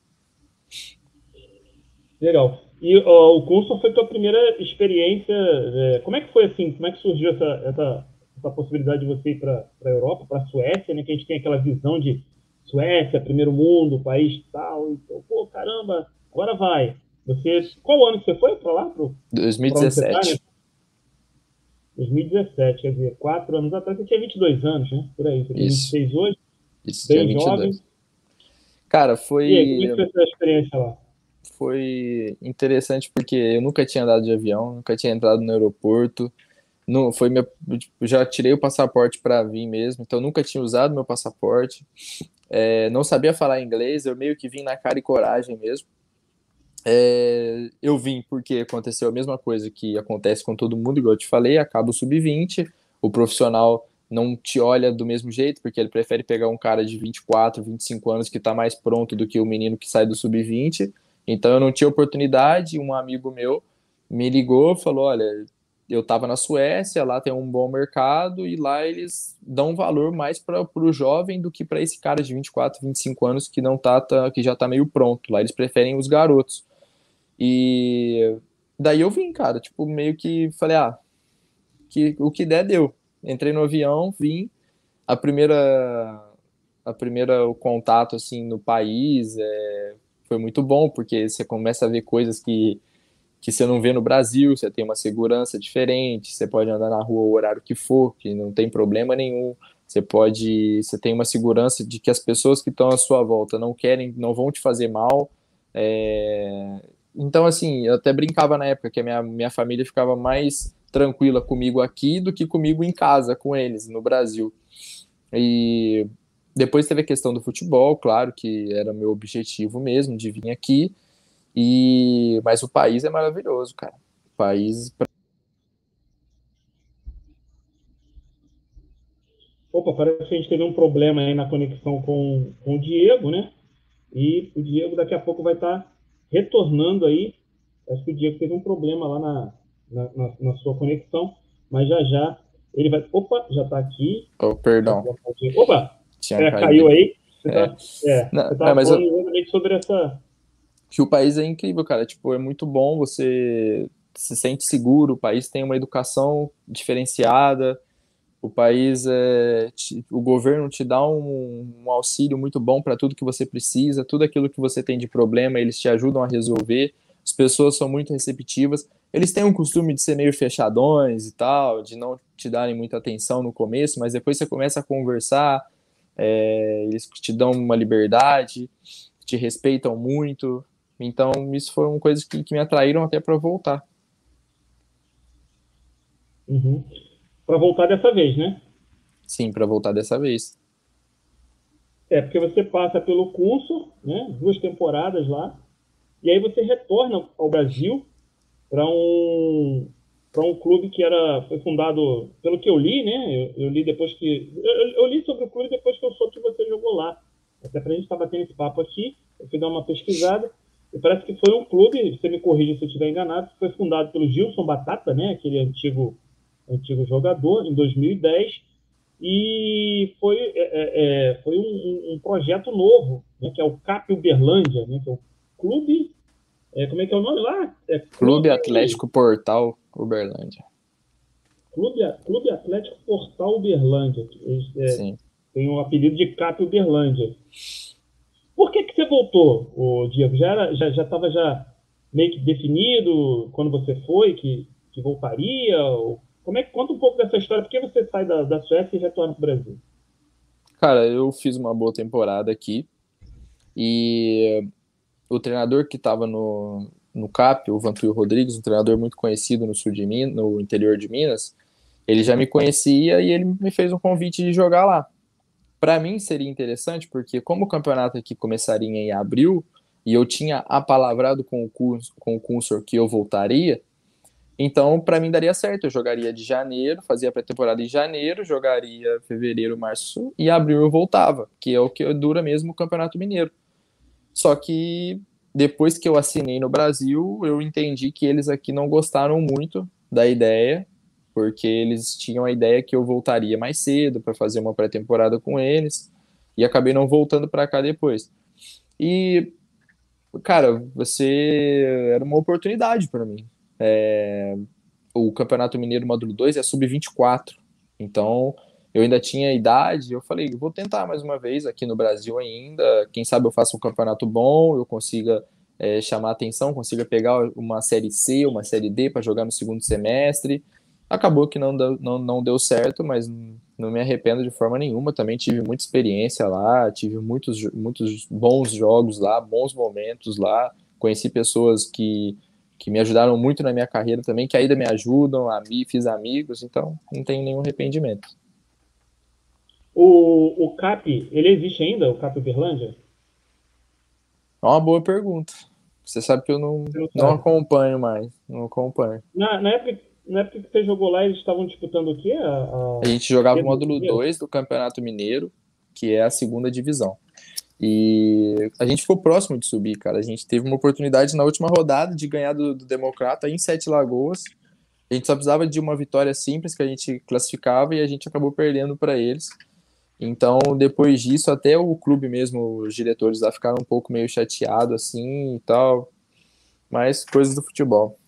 legal. E o curso foi tua primeira experiência. Como é que foi assim? Como é que surgiu essa essa possibilidade de você ir para a Europa, para a Suécia, né? Que a gente tem aquela visão de Suécia, primeiro mundo, país tal. Então, pô, caramba, agora vai. Você, qual ano que você foi para lá? Para onde você está, né? 2017. 2017, quer dizer, 4 anos atrás. Você tinha 22 anos, né? Por aí. Você tem Isso, 26 hoje, isso, dia bem jovem. 22. Cara, E aí, como é que foi essa experiência lá? foi interessante porque eu nunca tinha andado de avião, nunca tinha entrado no aeroporto. Não, foi meu, tipo, já tirei o passaporte para vir mesmo, então nunca tinha usado meu passaporte. Não sabia falar inglês, eu meio que vim na cara e coragem mesmo. Eu vim porque aconteceu a mesma coisa que acontece com todo mundo, igual eu te falei, acaba o sub-20, o profissional não te olha do mesmo jeito, porque ele prefere pegar um cara de 24, 25 anos que está mais pronto do que o menino que sai do sub-20. Então eu não tinha oportunidade, um amigo meu me ligou, falou, olha, eu estava na Suécia, lá tem um bom mercado e lá eles dão valor mais para o jovem do que para esse cara de 24, 25 anos que não que já está meio pronto. Lá eles preferem os garotos. E daí eu vim, cara, tipo, meio que falei, que o que der deu. Entrei no avião, vim, a primeira o contato assim no país foi muito bom, porque você começa a ver coisas que você não vê no Brasil, você tem uma segurança diferente, você pode andar na rua o horário que for, que não tem problema nenhum. Você tem uma segurança de que as pessoas que estão à sua volta não vão te fazer mal. É, Então, assim, eu até brincava na época que a minha família ficava mais tranquila comigo aqui do que comigo em casa, com eles, no Brasil. E depois teve a questão do futebol, claro, que era meu objetivo mesmo, de vir aqui. Mas o país é maravilhoso, cara. O país. Opa, parece que a gente teve um problema aí na conexão com o Diego, né? E o Diego daqui a pouco vai estar retornando aí. Acho que o Diego teve um problema lá na sua conexão, mas já já ele vai. Opa, já está aqui. Oh, Deixa eu perdão, colocar aqui. Opa! tinha caído Caiu aqui. aí. É. Você Não, estava mas falando exatamente sobre essa. que o país é incrível, cara. Tipo, é muito bom, você se sente seguro, o país tem uma educação diferenciada, o governo te dá um auxílio muito bom para tudo que você precisa, tudo aquilo que você tem de problema, eles te ajudam a resolver. As pessoas são muito receptivas. Eles têm um costume de ser meio fechadões e tal, de não te darem muita atenção no começo, mas depois você começa a conversar, eles te dão uma liberdade, te respeitam muito. Então, isso foram coisas que me atraíram até para voltar. Uhum. Para voltar dessa vez, né? Sim, para voltar dessa vez. Porque você passa pelo curso, né? 2 temporadas lá, e aí você retorna ao Brasil para um clube que foi fundado, pelo que eu li, né? Eu li depois que. Eu li sobre o clube depois que eu soube que você jogou lá. Até para a gente estar batendo esse papo aqui, eu fui dar uma pesquisada. E parece que foi um clube, você me corrija se eu estiver enganado, que foi fundado pelo Gilson Batata, né? Aquele antigo jogador, em 2010. E foi um projeto novo, né? Que é o CAP Uberlândia, né? Que é o clube. Como é que é o nome lá? Clube Atlético Portal Uberlândia. Clube Atlético Portal Uberlândia. Sim. Tem o apelido de CAP Uberlândia. Por que você voltou, Diego? Já estava já meio que definido quando você foi que voltaria? Conta um pouco dessa história. Por que você sai da Suécia e retorna para o Brasil? Cara, eu fiz uma boa temporada aqui e o treinador que estava no CAP, o Vantuil Rodrigues, um treinador muito conhecido no sul de Minas, no interior de Minas, ele já me conhecia e ele me fez um convite de jogar lá. Para mim seria interessante porque como o campeonato aqui começaria em abril e eu tinha apalavrado com o Cursor que eu voltaria, então para mim daria certo. Eu jogaria de janeiro, fazia a pré-temporada em janeiro, jogaria fevereiro, março e abril eu voltava, que é o que dura mesmo o Campeonato Mineiro. Só que depois que eu assinei no Brasil, eu entendi que eles aqui não gostaram muito da ideia, porque eles tinham a ideia que eu voltaria mais cedo para fazer uma pré-temporada com eles, e acabei não voltando para cá depois. E, cara, você era uma oportunidade para mim. O Campeonato Mineiro Módulo 2 é sub-24. Então, eu ainda tinha idade, eu falei, vou tentar mais uma vez aqui no Brasil ainda, quem sabe eu faça um campeonato bom, eu consiga chamar atenção, consiga pegar uma série C, uma série D para jogar no segundo semestre. Acabou que não deu certo, mas não me arrependo de forma nenhuma. Também tive muita experiência lá, tive muitos bons jogos lá, bons momentos lá. Conheci pessoas que me ajudaram muito na minha carreira também, que ainda me ajudam, fiz amigos, então não tenho nenhum arrependimento. O CAP, ele existe ainda, o CAP Uberlândia? É uma boa pergunta. Você sabe que eu Você não não sabe. acompanho mais, não acompanho. Na época que você jogou lá, eles estavam disputando o quê? A A gente jogava o Pedro módulo I? 2 do Campeonato Mineiro, que é a segunda divisão. E a gente ficou próximo de subir, cara. A gente teve uma oportunidade na última rodada de ganhar do Democrata em Sete Lagoas. A gente só precisava de uma vitória simples que a gente classificava e a gente acabou perdendo para eles. Então, depois disso, até o clube mesmo, os diretores lá ficaram um pouco meio chateados assim e tal, mas coisas do futebol.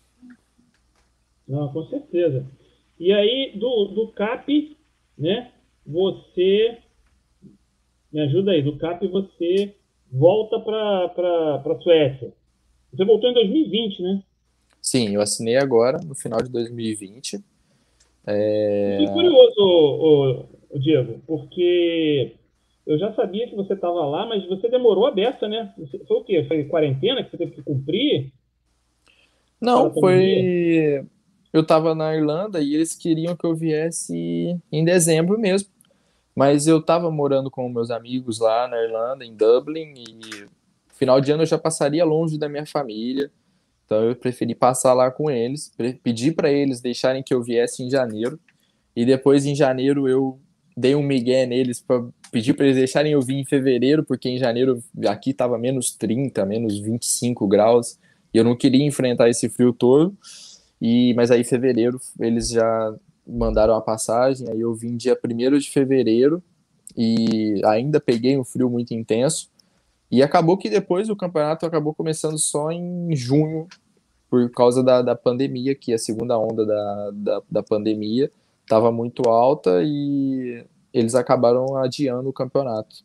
Não, com certeza. E aí, do CAP, né? Você, me ajuda aí, do CAP você volta para a Suécia. Você voltou em 2020, né? Sim, eu assinei agora, no final de 2020. Eu fui curioso, o Diego, porque eu já sabia que você estava lá, mas você demorou a beça, né? Foi o quê? Foi quarentena que você teve que cumprir por causa Não, da pandemia? foi. Eu tava na Irlanda e eles queriam que eu viesse em dezembro mesmo. Mas eu tava morando com meus amigos lá na Irlanda, em Dublin, e final de ano eu já passaria longe da minha família. Então eu preferi passar lá com eles, pedir para eles deixarem que eu viesse em janeiro. E depois em janeiro eu dei um migué neles para pedir para eles deixarem eu vir em fevereiro, porque em janeiro aqui tava -30, -25 graus, e eu não queria enfrentar esse frio todo. Mas aí em fevereiro eles já mandaram a passagem, aí eu vim dia 1º de fevereiro e ainda peguei um frio muito intenso. E acabou que depois o campeonato acabou começando só em junho, por causa da pandemia, que a segunda onda da pandemia estava muito alta e eles acabaram adiando o campeonato.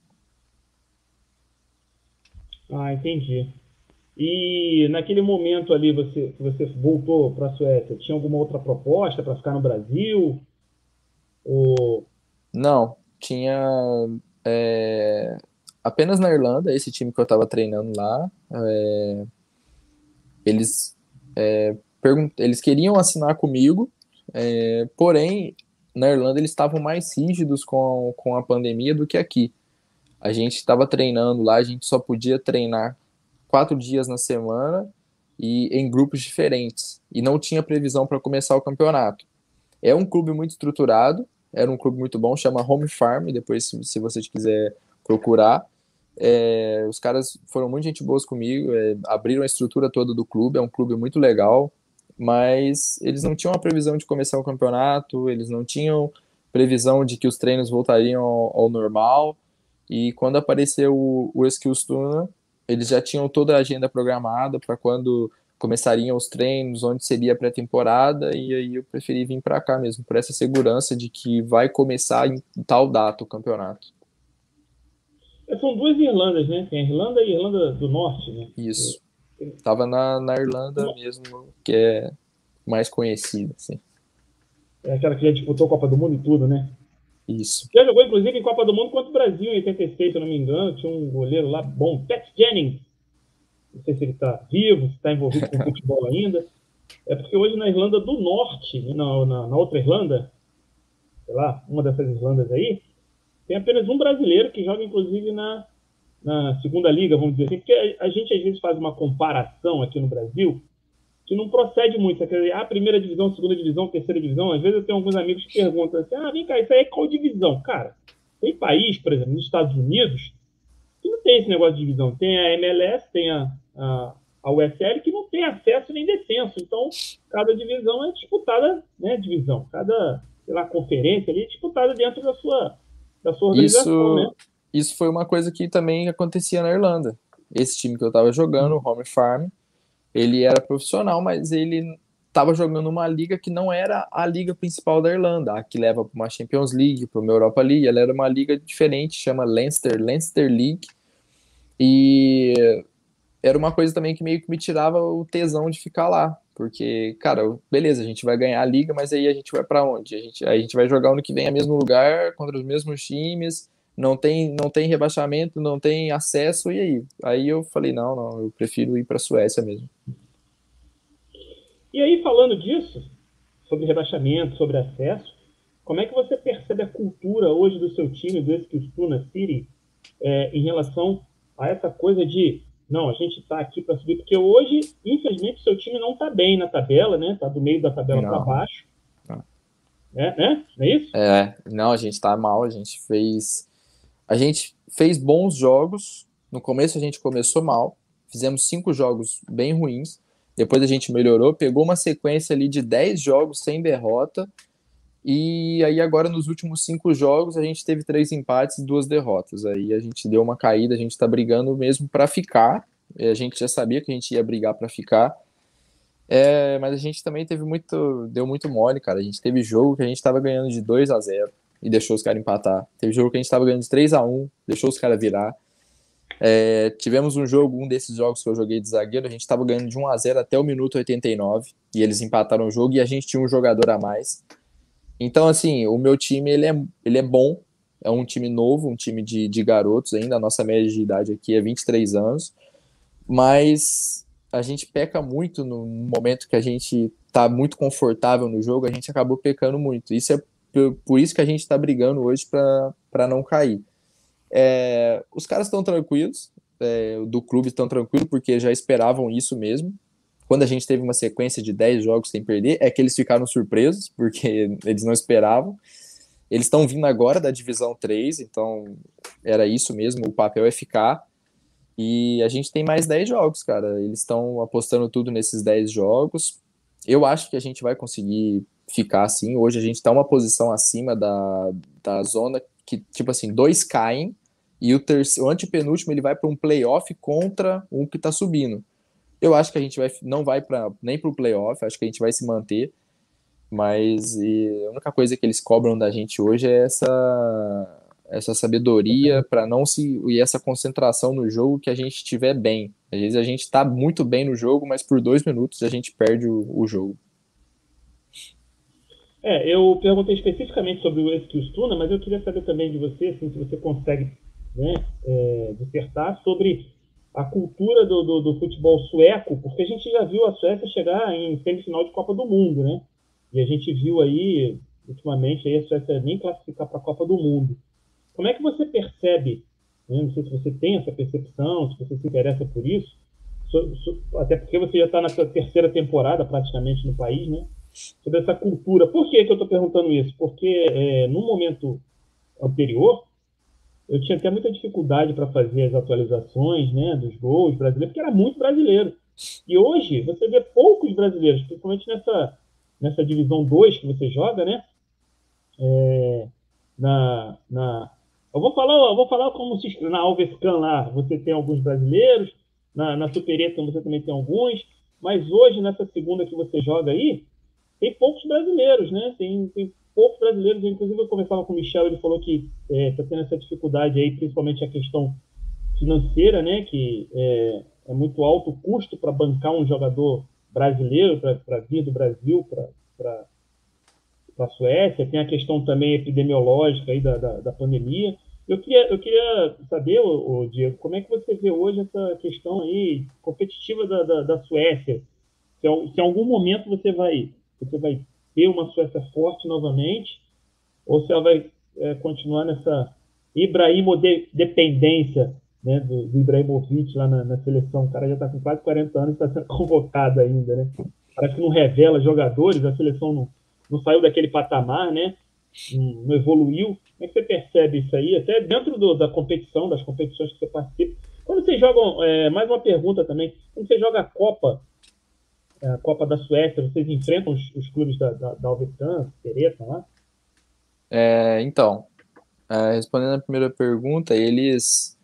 Ah, entendi. E naquele momento ali, que você voltou para a Suécia, tinha alguma outra proposta para ficar no Brasil? Ou... Não, tinha é, apenas na Irlanda, esse time que eu estava treinando lá, eles, eles queriam assinar comigo, porém, na Irlanda eles estavam mais rígidos com a pandemia do que aqui. A gente estava treinando lá, a gente só podia treinar 4 dias na semana e em grupos diferentes. E não tinha previsão para começar o campeonato. É um clube muito estruturado, era um clube muito bom, chama Home Farm, depois se você quiser procurar. Os caras foram muito gente boas comigo, abriram a estrutura toda do clube, é um clube muito legal, mas eles não tinham a previsão de começar o campeonato, eles não tinham previsão de que os treinos voltariam ao normal, e quando apareceu o Eskilstuna, eles já tinham toda a agenda programada para quando começariam os treinos, onde seria a pré-temporada, e aí eu preferi vir para cá mesmo, por essa segurança de que vai começar em tal data o campeonato. São duas Irlandas, né? Tem a Irlanda e a Irlanda do Norte, né? Isso. Tava na Irlanda mesmo, que é mais conhecida, assim. É aquela que já disputou a Copa do Mundo e tudo, né? Isso. Já jogou, inclusive, em Copa do Mundo contra o Brasil em 86, se eu não me engano. Tinha um goleiro lá bom, Pat Jennings. Não sei se ele está vivo, se está envolvido com futebol ainda. É porque hoje na Irlanda do Norte, na outra Irlanda, sei lá, uma dessas Irlandas aí, tem apenas um brasileiro que joga, inclusive, na segunda liga, vamos dizer assim, porque a gente às vezes faz uma comparação aqui no Brasil que não procede muito. Quer dizer, primeira divisão, segunda divisão, terceira divisão. Às vezes eu tenho alguns amigos que perguntam assim: vem cá, isso aí é qual divisão? Cara, tem país, por exemplo, nos Estados Unidos, que não tem esse negócio de divisão. Tem a MLS, tem a USL, que não tem acesso nem descenso. Então, cada divisão é disputada, né? Divisão. Cada, sei lá, conferência ali é disputada dentro da sua organização, né? Isso, isso foi uma coisa que também acontecia na Irlanda. Esse time que eu tava jogando, o Home Farm, ele era profissional, mas ele estava jogando uma liga que não era a liga principal da Irlanda, a que leva para uma Champions League, para uma Europa League. Ela era uma liga diferente, chama Leinster League, e era uma coisa também que meio que me tirava o tesão de ficar lá, porque, cara, beleza, a gente vai ganhar a liga, mas aí a gente vai para onde? A gente vai jogar ano que vem no mesmo lugar, contra os mesmos times, não tem rebaixamento, não tem acesso, e aí? Aí eu falei, não, eu prefiro ir para a Suécia mesmo. E aí, falando disso, sobre rebaixamento, sobre acesso, como é que você percebe a cultura hoje do seu time, do Eskilstuna City, em relação a essa coisa de, não, a gente está aqui para subir, porque hoje, infelizmente, o seu time não está bem na tabela, né? Está do meio da tabela para Não. baixo. Né? Não é isso? Não, a gente tá mal, a gente fez bons jogos, no começo a gente começou mal, fizemos 5 jogos bem ruins, depois a gente melhorou, pegou uma sequência ali de 10 jogos sem derrota, e aí agora nos últimos 5 jogos a gente teve 3 empates e 2 derrotas, aí a gente deu uma caída, a gente tá brigando mesmo para ficar, a gente já sabia que a gente ia brigar para ficar, mas a gente também deu muito mole, cara. A gente teve jogo que a gente tava ganhando de 2-0 e deixou os caras empatar. Teve jogo que a gente tava ganhando de 3-1, deixou os caras virar. Tivemos um desses jogos que eu joguei de zagueiro, a gente tava ganhando de 1-0 até o minuto 89 e eles empataram o jogo e a gente tinha um jogador a mais. Então, assim, o meu time, ele é bom, é um time novo, um time de garotos ainda, a nossa média de idade aqui é 23 anos, mas a gente peca muito no momento que a gente tá muito confortável no jogo, a gente acabou pecando muito. Isso é por isso que a gente está brigando hoje para não cair. Os caras estão tranquilos, do clube estão tranquilos, porque já esperavam isso mesmo. Quando a gente teve uma sequência de 10 jogos sem perder, é que eles ficaram surpresos, porque eles não esperavam. Eles estão vindo agora da Divisão 3, então era isso mesmo, o papel é ficar. E a gente tem mais 10 jogos, cara. Eles estão apostando tudo nesses 10 jogos. Eu acho que a gente vai conseguir ficar assim. Hoje a gente está uma posição acima da zona que, tipo assim, 2 caem e o antepenúltimo ele vai para um playoff contra um que está subindo. Eu acho que a gente não vai nem para o playoff, acho que a gente vai se manter. Mas a única coisa que eles cobram da gente hoje é essa sabedoria para não se e essa concentração no jogo que a gente estiver bem. Às vezes a gente está muito bem no jogo, mas por 2 minutos a gente perde o jogo. Eu perguntei especificamente sobre o Eskilstuna, mas eu queria saber também de você, assim, se você consegue, né, dissertar sobre a cultura do futebol sueco, porque a gente já viu a Suécia chegar em semifinal de Copa do Mundo, né? E a gente viu aí, ultimamente, aí a Suécia nem classificar para a Copa do Mundo. Como é que você percebe, né? Não sei se você tem essa percepção, se você se interessa por isso, até porque você já está na sua terceira temporada praticamente no país, né? Sobre essa cultura. Por que eu estou perguntando isso? Porque no momento anterior, eu tinha até muita dificuldade para fazer as atualizações, né, dos gols brasileiros, porque era muito brasileiro. E hoje você vê poucos brasileiros, principalmente nessa divisão 2 que você joga, né? Na, na, eu vou falar como se na Alvescan lá você tem alguns brasileiros, na Supereta você também tem alguns, mas hoje nessa segunda que você joga aí, tem poucos brasileiros, né? Tem poucos brasileiros. Inclusive, eu conversava com o Michel, ele falou que está tendo essa dificuldade aí, principalmente a questão financeira, né? Que é muito alto o custo para bancar um jogador brasileiro, para vir do Brasil para a Suécia. Tem a questão também epidemiológica aí da pandemia. Eu queria saber, Diego, como é que você vê hoje essa questão aí competitiva da Suécia? Se em algum momento você vai ter uma Suécia forte novamente, ou se ela vai continuar nessa Ibrahimo-dependência, né, do Ibrahimovic lá na seleção. O cara já está com quase 40 anos e está sendo convocado ainda, né? Parece que não revela jogadores, a seleção não saiu daquele patamar, né? Não evoluiu. Como é que você percebe isso aí? Até dentro da competição, das competições que você participa. Quando vocês jogam, mais uma pergunta também, quando você joga a Copa da Suécia, vocês enfrentam os clubes da Alvecan, Pereta lá? Então, respondendo a primeira pergunta, eles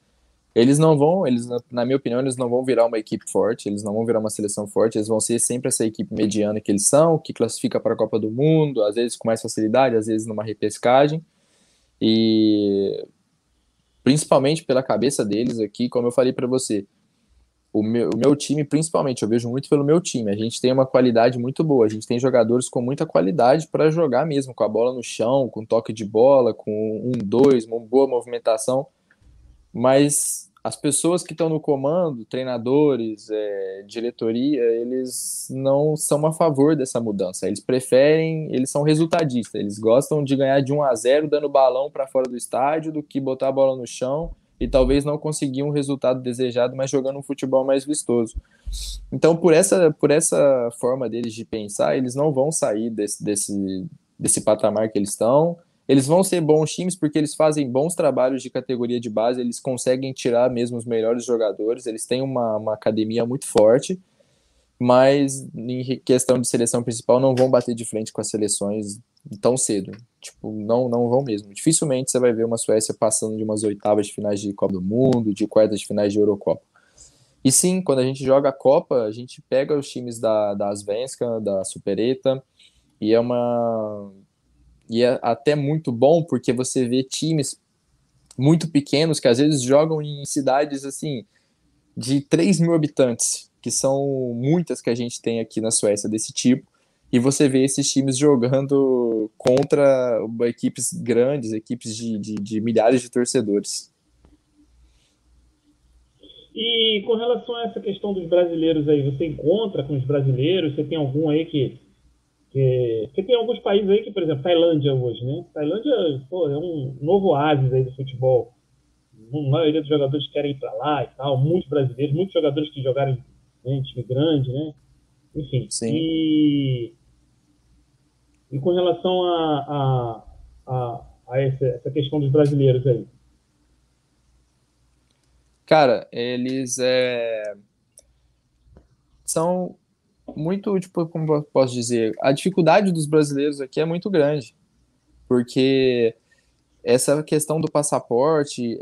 Eles não vão, eles, na minha opinião, eles não vão virar uma equipe forte, eles não vão virar uma seleção forte, eles vão ser sempre essa equipe mediana que eles são, que classifica para a Copa do Mundo, às vezes com mais facilidade, às vezes numa repescagem, e principalmente pela cabeça deles aqui, como eu falei para você, o meu time, principalmente, eu vejo muito pelo meu time. A gente tem uma qualidade muito boa. A gente tem jogadores com muita qualidade para jogar mesmo, com a bola no chão, com toque de bola, com um, dois, uma boa movimentação. Mas as pessoas que estão no comando, treinadores, diretoria, eles não são a favor dessa mudança. Eles preferem, eles são resultadistas. Eles gostam de ganhar de 1-0 dando balão para fora do estádio do que botar a bola no chão e talvez não conseguir um resultado desejado, mas jogando um futebol mais vistoso. Então, por essa forma deles de pensar, eles não vão sair desse patamar que eles estão. Eles vão ser bons times porque eles fazem bons trabalhos de categoria de base, eles conseguem tirar mesmo os melhores jogadores, eles têm uma academia muito forte, mas em questão de seleção principal não vão bater de frente com as seleções tão cedo. Tipo, não vão mesmo. Dificilmente você vai ver uma Suécia passando de umas oitavas de finais de Copa do Mundo, de quartas de finais de Eurocopa. E sim, quando a gente joga a Copa, a gente pega os times da Svenska, da Supereta, e é até muito bom porque você vê times muito pequenos que às vezes jogam em cidades assim de 3.000 habitantes, que são muitas que a gente tem aqui na Suécia desse tipo, e você vê esses times jogando contra equipes grandes, equipes de milhares de torcedores. E com relação a essa questão dos brasileiros aí, você encontra com os brasileiros? Você tem algum aí que tem alguns países aí que, por exemplo, Tailândia hoje, né? Tailândia, pô, é um novo oásis aí do futebol. A maioria dos jogadores querem ir para lá e tal, muitos brasileiros, muitos jogadores que jogaram em time grande, né? Enfim. Sim. E com relação a essa questão dos brasileiros aí? Cara, eles são muito, tipo, como eu posso dizer, a dificuldade dos brasileiros aqui é muito grande, porque essa questão do passaporte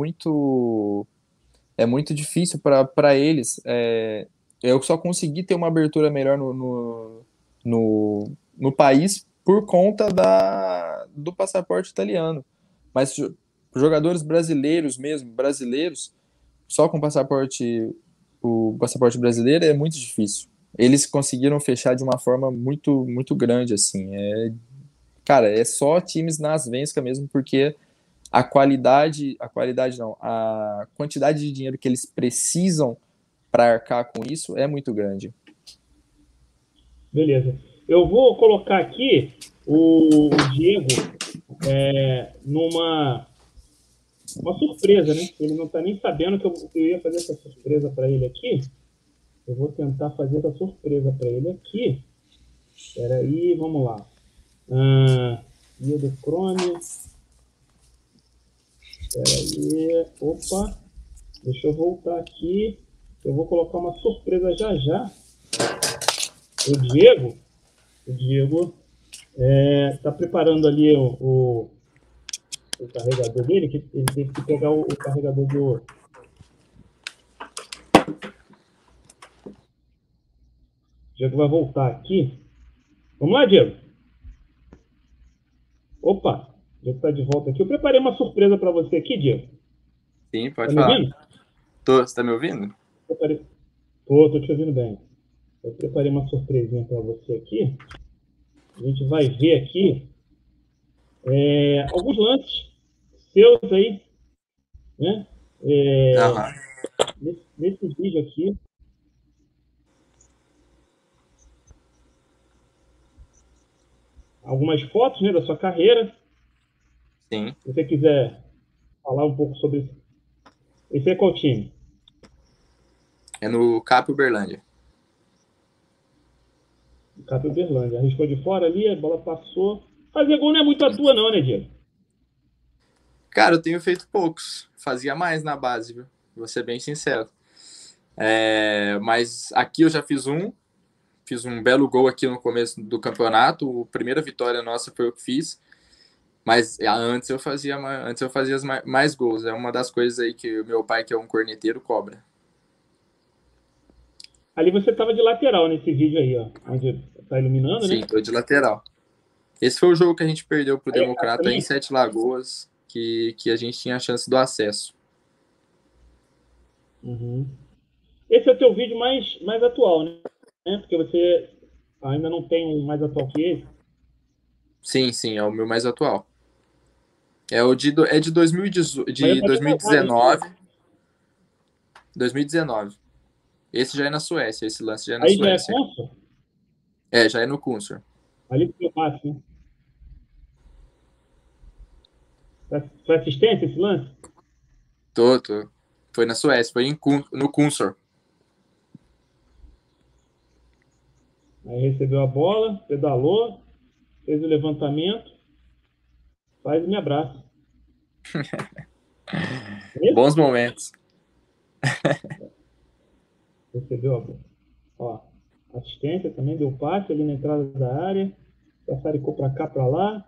é muito difícil para eles. Eu só consegui ter uma abertura melhor no país por conta do passaporte italiano. Mas jogadores brasileiros mesmo, brasileiros, só com o passaporte brasileiro é muito difícil. Eles conseguiram fechar de uma forma muito, muito grande, assim. Cara, é só times na Svenska mesmo, porque a qualidade não, a quantidade de dinheiro que eles precisam para arcar com isso é muito grande. Beleza. Eu vou colocar aqui o Diego numa uma surpresa, né? Ele não está nem sabendo que eu ia fazer essa surpresa para ele aqui. Eu vou tentar fazer essa surpresa para ele aqui. Espera aí, vamos lá. Guia do Chrome. Espera aí. Opa. Deixa eu voltar aqui. Eu vou colocar uma surpresa já já. O Diego está preparando ali o carregador dele, que ele teve que pegar o carregador do. O Diego vai voltar aqui. Vamos lá, Diego. Opa, o Diego está de volta aqui. Eu preparei uma surpresa para você aqui, Diego. Sim, Tá pode me falar. ouvindo? Você tá me ouvindo? Preparei... tô te ouvindo bem. Eu preparei uma surpresinha para você aqui. A gente vai ver aqui alguns lances seus aí, né? Aham. Nesse vídeo aqui. Algumas fotos, né, da sua carreira. Sim. Se você quiser falar um pouco sobre isso. Esse é qual time? É no Cap Uberlândia. O Cap Uberlândia. Arriscou de fora ali, a bola passou. Fazer gol não é muito a tua, não, né, Diego? Cara, eu tenho feito poucos. Fazia mais na base, viu? Vou ser bem sincero. Mas aqui eu já fiz um belo gol aqui no começo do campeonato. A primeira vitória nossa foi eu que fiz. Mas antes eu fazia mais gols. É uma das coisas aí que o meu pai, que é um corneteiro, cobra. Ali você estava de lateral nesse vídeo aí, ó. Onde tá iluminando, Sim, né? tô de lateral. Esse foi o jogo que a gente perdeu pro Aí é casa Democrata em também? Sete Lagoas, que a gente tinha a chance do acesso. Uhum. Esse é o teu vídeo mais atual, né? Porque você ainda não tem um mais atual que esse. Sim, sim, é o meu mais atual. É de Mas já de tá bem vazado, hein, pô? 2019. Esse já é na Suécia, esse lance já é na Aí já é Suécia. Consul? É, já é no Kunsor. Ali que eu passo, né? Foi assistência esse lance? Tô. Foi na Suécia, foi no Kunsor. Aí recebeu a bola, pedalou, fez o levantamento, faz e me abraça. Esse? Bons momentos. Recebeu a bola. Ó, assistência também, deu passe ali na entrada da área. Sassaricou pra cá, pra lá.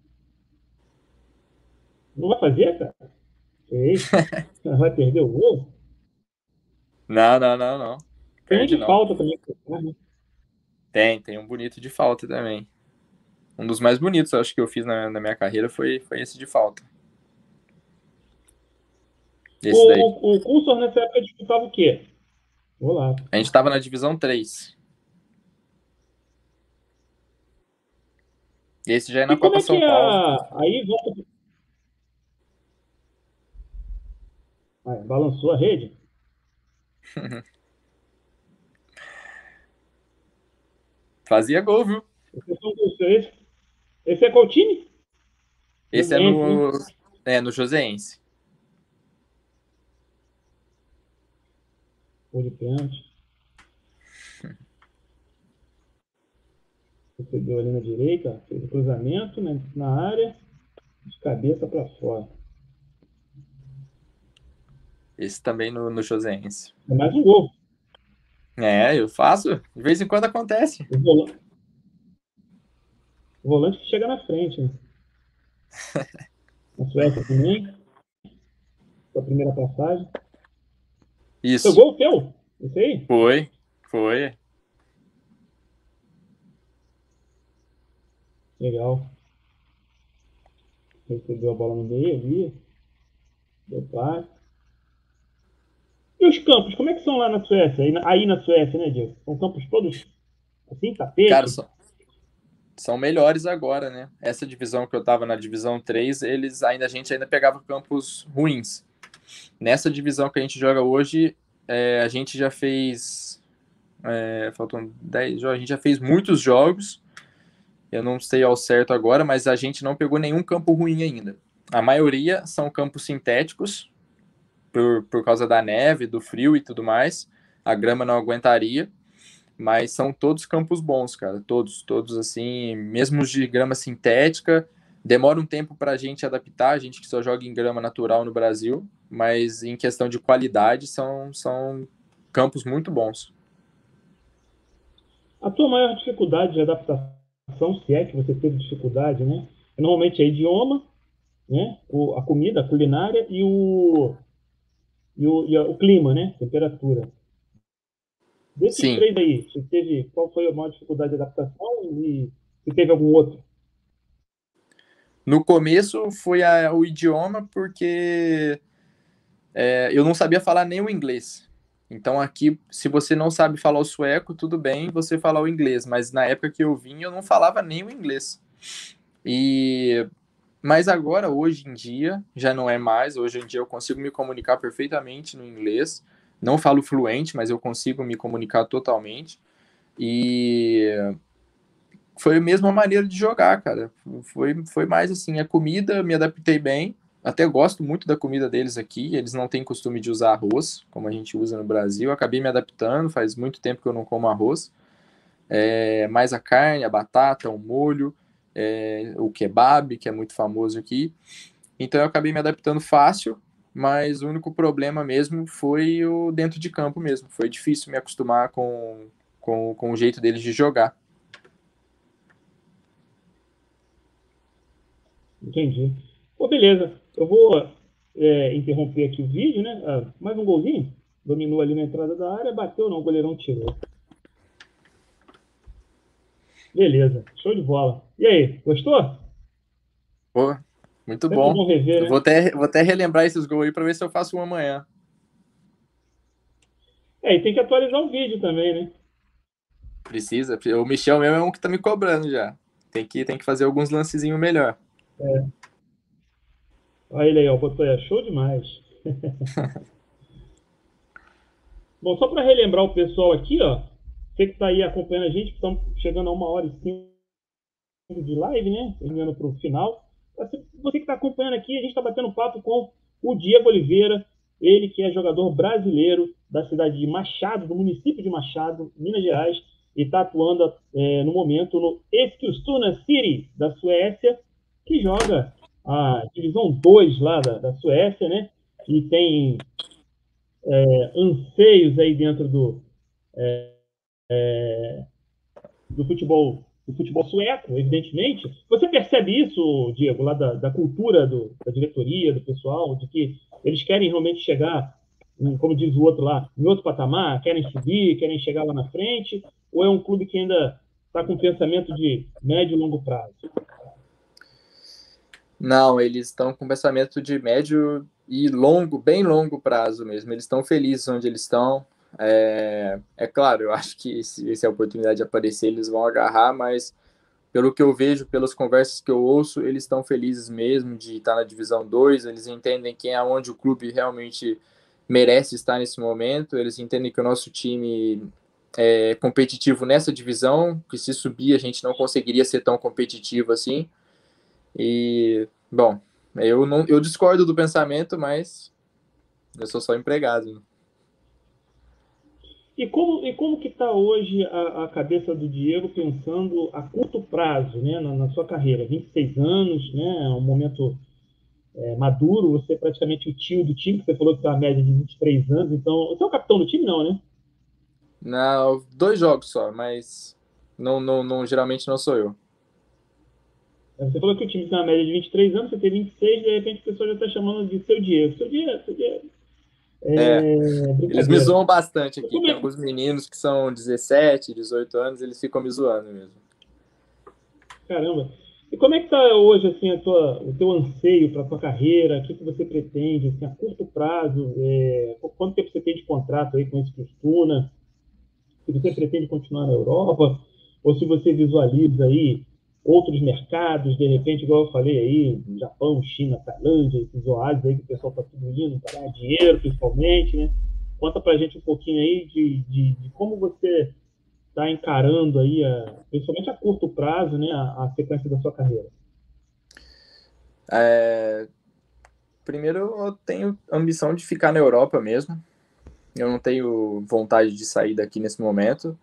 Não vai fazer, cara? Fez. Vai perder o gol? Não. Tem um Perde de não. falta também. Né? Tem um bonito de falta também. Um dos mais bonitos, acho que eu fiz na minha carreira foi esse de falta. Esse daí. O Coulson nessa época disputava o quê? Vou lá. A gente tava na divisão 3. Esse já é E na como Copa é que São é Paulo. Aí volta. Balançou a rede? Fazia gol, viu? Esse é qual time? Esse é Jusiense, né? no Joseense. Gol de pênalti. Recebeu ali na direita, fez o cruzamento né, na área, de cabeça para fora. Esse também no Joseense. É mais um gol. É, eu faço. De vez em quando acontece. O volante que chega na frente, né? Na Suécia também, sua primeira passagem. Foi Isso. gol teu? Isso aí? Foi. Foi. Legal. Recebeu a bola no meio ali, deu passe. E os campos, como é que são lá na Suécia? Aí na Suécia, né, Diego? São campos todos assim, Cara, tapete? são melhores agora, né? Essa divisão que eu tava na divisão 3, a gente ainda pegava campos ruins. Nessa divisão que a gente joga hoje, a gente já fez. Faltam 10 jogos, a gente já fez muitos jogos. Eu não sei ao certo agora, mas a gente não pegou nenhum campo ruim ainda. A maioria são campos sintéticos, por causa da neve, do frio e tudo mais. A grama não aguentaria, mas são todos campos bons, cara. Todos assim, mesmo os de grama sintética. Demora um tempo para a gente adaptar, a gente que só joga em grama natural no Brasil, mas em questão de qualidade são campos muito bons. A tua maior dificuldade de adaptação, se é que você teve dificuldade, né? Normalmente é idioma, né? A comida, a culinária e o clima, né? Temperatura. Desses Sim, três aí, você teve, qual foi a maior dificuldade de adaptação e se teve algum outro? no começo foi o idioma, porque eu não sabia falar nem o inglês. Então aqui, se você não sabe falar o sueco, tudo bem você falar o inglês, mas na época que eu vim, eu não falava nem o inglês. E mas agora, hoje em dia, já não é mais. Hoje em dia eu consigo me comunicar perfeitamente no inglês. Não falo fluente, mas eu consigo me comunicar totalmente. E foi a mesma maneira de jogar, cara. Foi mais assim, a comida, me adaptei bem. Até gosto muito da comida deles aqui. Eles não têm costume de usar arroz, como a gente usa no Brasil. Acabei me adaptando, faz muito tempo que eu não como arroz. Mais a carne, a batata, o molho, o kebab, que é muito famoso aqui. Então eu acabei me adaptando fácil, mas o único problema mesmo foi o dentro de campo mesmo. Foi difícil me acostumar com o jeito deles de jogar. Entendi. Pô, beleza. Eu vou interromper aqui o vídeo, né? Mais um golzinho. Dominou ali na entrada da área, bateu não, o goleirão tirou. Beleza, show de bola. E aí, gostou? Pô, muito Sempre bom. bom rever, Eu né? vou até relembrar esses gols aí pra ver se eu faço um amanhã. E tem que atualizar o vídeo também, né? Precisa. O Michel mesmo é um que tá me cobrando já. Tem que fazer alguns lancezinhos melhor. Olha ele aí, ó, botou aí, show demais. Bom, só para relembrar o pessoal aqui, ó, você que está aí acompanhando a gente, que estamos chegando a 1h05 de live, né? Terminando para o final. Você que está acompanhando aqui, a gente está batendo papo com o Diego Oliveira, ele que é jogador brasileiro da cidade de Machado, do município de Machado, Minas Gerais, e está atuando no momento no Eskilstuna City, da Suécia, que joga a divisão 2 lá da Suécia, né? E tem anseios aí dentro do futebol sueco, evidentemente. Você percebe isso, Diego, lá da cultura da diretoria, do pessoal, de que eles querem realmente chegar, como diz o outro lá, em outro patamar, querem subir, querem chegar lá na frente, ou é um clube que ainda está com pensamento de médio e longo prazo? Não, eles estão com pensamento de médio e longo, bem longo prazo mesmo. Eles estão felizes onde eles estão. É claro, eu acho que se a oportunidade de aparecer, eles vão agarrar, mas pelo que eu vejo, pelas conversas que eu ouço, eles estão felizes mesmo de estar na divisão 2. Eles entendem quem é onde o clube realmente merece estar nesse momento, eles entendem que o nosso time é competitivo nessa divisão, que se subir a gente não conseguiria ser tão competitivo assim. E, bom, eu discordo do pensamento, mas eu sou só empregado, né? E como que está hoje a cabeça do Diego pensando a curto prazo, né, na sua carreira? 26 anos, né, um momento maduro, você é praticamente o tio do time, que você falou que tem uma média de 23 anos, então você é o capitão do time, não, né? Não, 2 jogos só, mas geralmente não sou eu. Você falou que o time tem uma média de 23 anos, você tem 26, de repente o pessoal já está chamando de seu Diego. Seu Diego. É, eles me Brincadeira. zoam bastante aqui. Como Tem é, alguns meninos que são 17, 18 anos, eles ficam me zoando mesmo. caramba. E como é que está hoje assim, o teu anseio para a tua carreira? O que você pretende assim, a curto prazo? Quanto tempo você tem de contrato aí com esse Costuna? Se você pretende continuar na Europa, ou se você visualiza aí outros mercados, de repente, igual eu falei aí, Japão, China, Tailândia, esses oásis aí que o pessoal está tudo indo para ganhar dinheiro, principalmente, né? Conta para a gente um pouquinho aí de como você está encarando aí, principalmente a curto prazo, né, a sequência da sua carreira. É, primeiro, eu tenho ambição de ficar na Europa mesmo. Eu não tenho vontade de sair daqui nesse momento.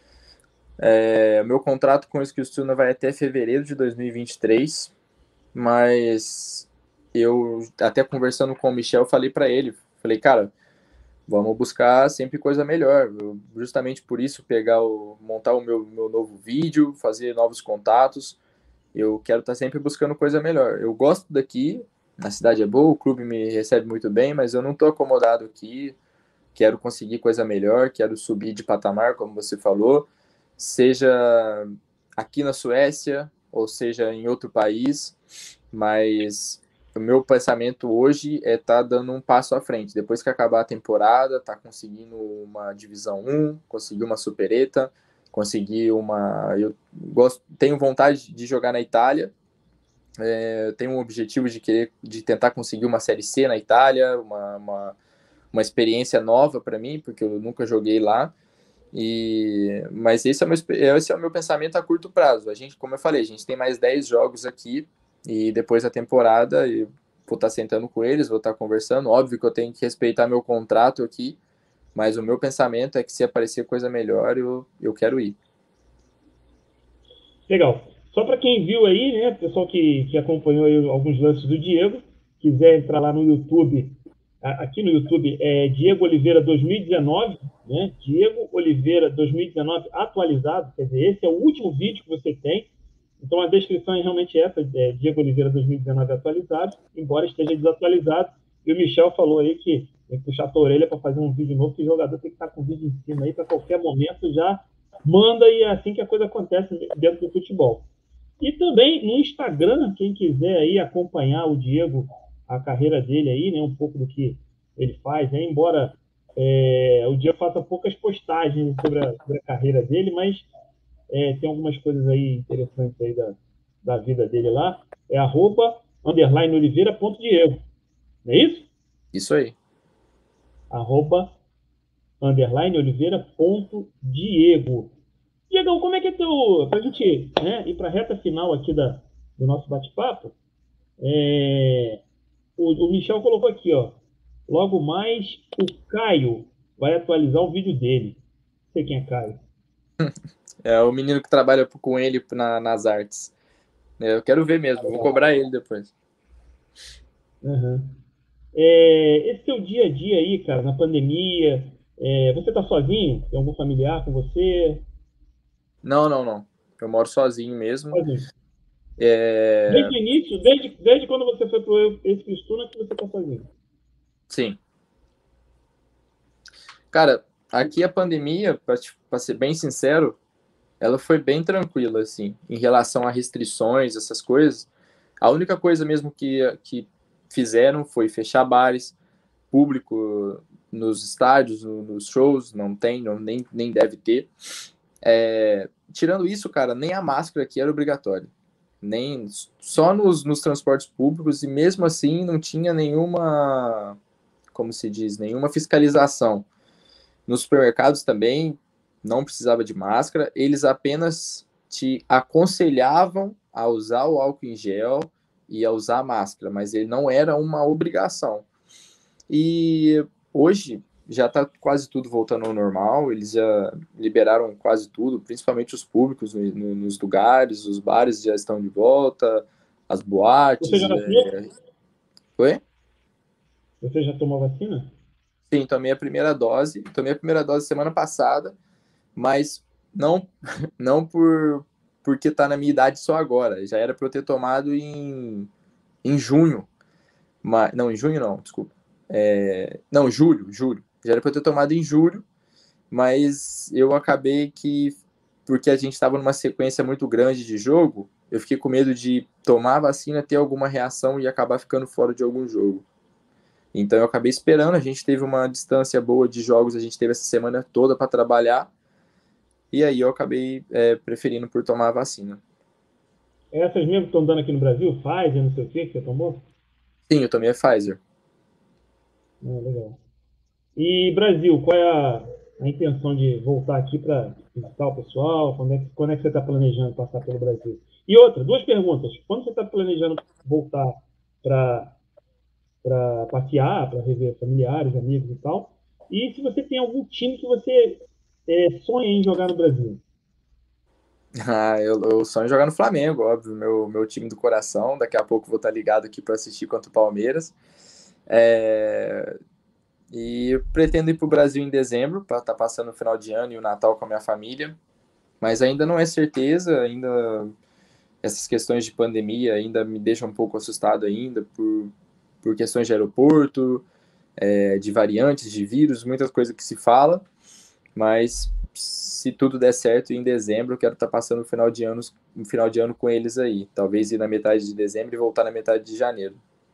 Meu contrato com o Eskilstuna vai até fevereiro de 2023, mas eu, até conversando com o Michel, falei para ele, falei, cara, vamos buscar sempre coisa melhor. Justamente por isso, montar o meu novo vídeo, fazer novos contatos. Eu quero estar sempre buscando coisa melhor. Eu gosto daqui, a cidade é boa, o clube me recebe muito bem, mas eu não estou acomodado aqui. Quero conseguir coisa melhor, quero subir de patamar, como você falou, seja aqui na Suécia ou seja em outro país, mas o meu pensamento hoje é estar dando um passo à frente. Depois que acabar a temporada, tá conseguindo uma divisão 1, conseguir uma supereta, conseguir uma. Tenho vontade de jogar na Itália. Eu tenho um objetivo de tentar conseguir uma série C na Itália, uma experiência nova para mim, porque eu nunca joguei lá. Mas esse é o meu pensamento a curto prazo. A gente, como eu falei, a gente tem mais 10 jogos aqui e depois da temporada eu vou estar sentando com eles, vou estar conversando. Óbvio que eu tenho que respeitar meu contrato aqui, mas o meu pensamento é que se aparecer coisa melhor, eu quero ir. Legal. Só para quem viu aí, né, pessoal que acompanhou aí alguns lances do Diego, quiser entrar lá no YouTube, aqui no YouTube é Diego Oliveira 2019, né? Diego Oliveira 2019 atualizado, quer dizer, esse é o último vídeo que você tem. Então a descrição é realmente essa, Diego Oliveira 2019 atualizado, embora esteja desatualizado. E o Michel falou aí que tem que puxar a tua orelha para fazer um vídeo novo, que o jogador tem que estar com o vídeo em cima aí para qualquer momento já manda, e é assim que a coisa acontece dentro do futebol. E também no Instagram, quem quiser aí acompanhar o Diego, a carreira dele aí, né, um pouco do que ele faz, né, embora o Diego faça poucas postagens sobre a carreira dele, mas tem algumas coisas aí interessantes aí da vida dele lá. É @_Oliveira.diego. Não é isso? Isso aí. @_Oliveira.diego. Diegão, como é que é teu. Pra gente, né, ir pra reta final aqui do nosso bate-papo, o Michel colocou aqui, ó. Logo mais, o Caio vai atualizar o vídeo dele. Não sei quem é Caio. É o menino que trabalha com ele nas artes. Eu quero ver mesmo, vou cobrar ele depois. Uhum. Esse seu dia a dia aí, cara, na pandemia, você tá sozinho? Tem algum familiar com você? Não, não, não. Eu moro sozinho mesmo. Sozinho. É... Desde o início, desde quando você foi pro esse Cristuna que você tá sozinho? Sim. Cara, aqui a pandemia, pra ser bem sincero, ela foi bem tranquila, assim, em relação a restrições, essas coisas. A única coisa mesmo que fizeram foi fechar bares, público nos estádios, nos shows, não tem, nem deve ter. Tirando isso, cara, nem a máscara aqui era obrigatória. Nem, só nos transportes públicos, e mesmo assim não tinha nenhuma, como se diz, nenhuma fiscalização. Nos supermercados também não precisava de máscara, eles apenas te aconselhavam a usar o álcool em gel e a usar a máscara, mas ele não era uma obrigação. E hoje já está quase tudo voltando ao normal, eles já liberaram quase tudo, principalmente os públicos nos lugares, os bares já estão de volta, as Você boates. já vacinou? Oi? Você já tomou vacina? Sim, tomei a primeira dose semana passada, mas não não porque está na minha idade só agora, já era para eu ter tomado em junho, mas, não, em junho não, desculpa. Não, julho. Já era para eu ter tomado em julho, mas eu acabei que, porque a gente estava numa sequência muito grande de jogo, eu fiquei com medo de tomar a vacina, ter alguma reação e acabar ficando fora de algum jogo. Então eu acabei esperando, a gente teve uma distância boa de jogos, a gente teve essa semana toda para trabalhar, e aí eu acabei preferindo por tomar a vacina. Essas mesmo que estão dando aqui no Brasil, Pfizer, não sei o que você tomou? Sim, eu tomei a Pfizer. Legal. E Brasil, qual é a intenção de voltar aqui para visitar o pessoal? Quando é que você está planejando passar pelo Brasil? E outra, duas perguntas. Quando você está planejando voltar para passear, para rever familiares, amigos e tal? E se você tem algum time que você sonha em jogar no Brasil? Ah, eu sonho jogar no Flamengo, óbvio, meu time do coração. Daqui a pouco vou estar ligado aqui para assistir contra o Palmeiras. E eu pretendo ir para o Brasil em dezembro, para estar passando o final de ano e o Natal com a minha família. Mas ainda não é certeza, ainda essas questões de pandemia ainda me deixam um pouco assustado ainda por questões de aeroporto, de variantes de vírus, muitas coisas que se fala. Mas se tudo der certo, em dezembro eu quero estar passando um final de ano com eles aí. Talvez ir na metade de dezembro e voltar na metade de janeiro.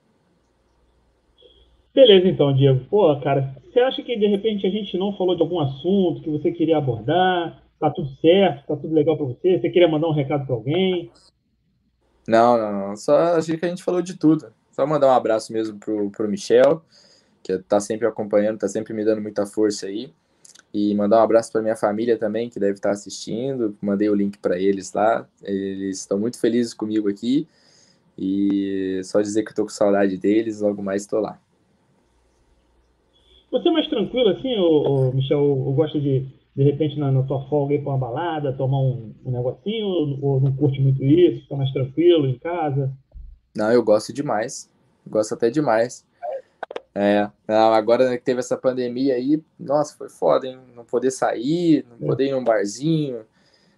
Beleza, então, Diego. Pô, cara, você acha que de repente a gente não falou de algum assunto que você queria abordar? Tá tudo certo? Tá tudo legal para você? Você queria mandar um recado para alguém? Não, não, não. Só achei que a gente falou de tudo. Só mandar um abraço mesmo pro Michel, que tá sempre acompanhando, tá sempre me dando muita força aí. E mandar um abraço para minha família também, que deve estar assistindo. Mandei o link para eles lá. Eles estão muito felizes comigo aqui. E só dizer que eu tô com saudade deles, logo mais estou lá. Você é mais tranquilo assim, Michel? Ou gosta de repente, na tua folga, ir pra uma balada, tomar um negocinho? Ou não curte muito isso? Fica mais tranquilo em casa? Não, eu gosto demais. Gosto até demais. Não, agora que teve essa pandemia aí, nossa, foi foda, hein? Não poder sair, não É. poder ir num barzinho,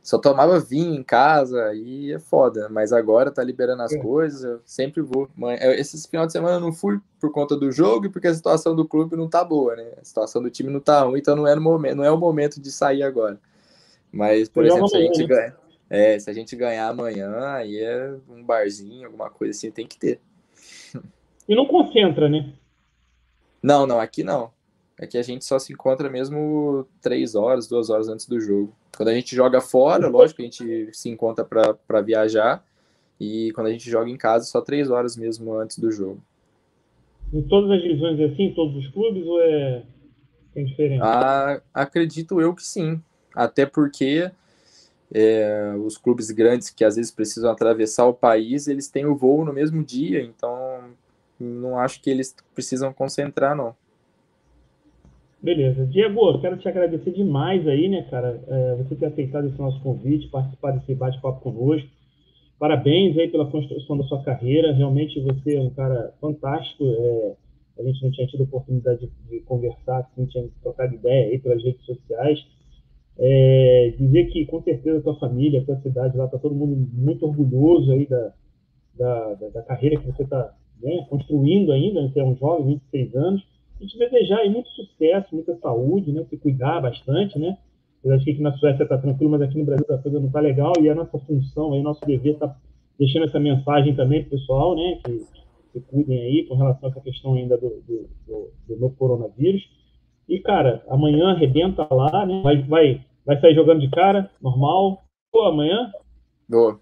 Só tomava vinho em casa e é foda, mas agora tá liberando as coisas, eu sempre vou. Esses final de semana eu não fui por conta do jogo e porque a situação do clube não tá boa, né? A situação do time não tá ruim, então não é no momento, não é o momento de sair agora. Mas, por Você joga exemplo, se a amanhã, gente né? ganha, se a gente ganhar amanhã, aí é um barzinho, alguma coisa assim, tem que ter. E não concentra, né? Não, não, aqui não. Aqui a gente só se encontra mesmo 3 horas, 2 horas antes do jogo. Quando a gente joga fora, lógico, a gente se encontra para viajar. E quando a gente joga em casa, só 3 horas mesmo antes do jogo. Em todas as divisões é assim, em todos os clubes, ou tem diferença? Acredito eu que sim. Até porque os clubes grandes que às vezes precisam atravessar o país, eles têm o voo no mesmo dia, então não acho que eles precisam concentrar, não. Beleza. Diego, eu quero te agradecer demais aí, né, cara? Você ter aceitado esse nosso convite, participar desse bate-papo conosco. Parabéns aí pela construção da sua carreira. Realmente você é um cara fantástico. A gente não tinha tido a oportunidade de conversar, não tinha trocado ideia aí pelas redes sociais. Dizer que com certeza a tua família, a tua cidade lá, está todo mundo muito orgulhoso aí da carreira que você está, né, construindo ainda, você é um jovem, 26 anos, e te desejar aí muito sucesso, muita saúde, né, se cuidar bastante, né? Eu acho que aqui na Suécia está tranquilo, mas aqui no Brasil a coisa não está legal, e a nossa função, aí, nosso dever está deixando essa mensagem também para o pessoal, né, que se cuidem aí com relação a essa questão ainda do novo coronavírus. E, cara, amanhã arrebenta lá, né? Vai sair jogando de cara, normal. Pô, amanhã, Boa.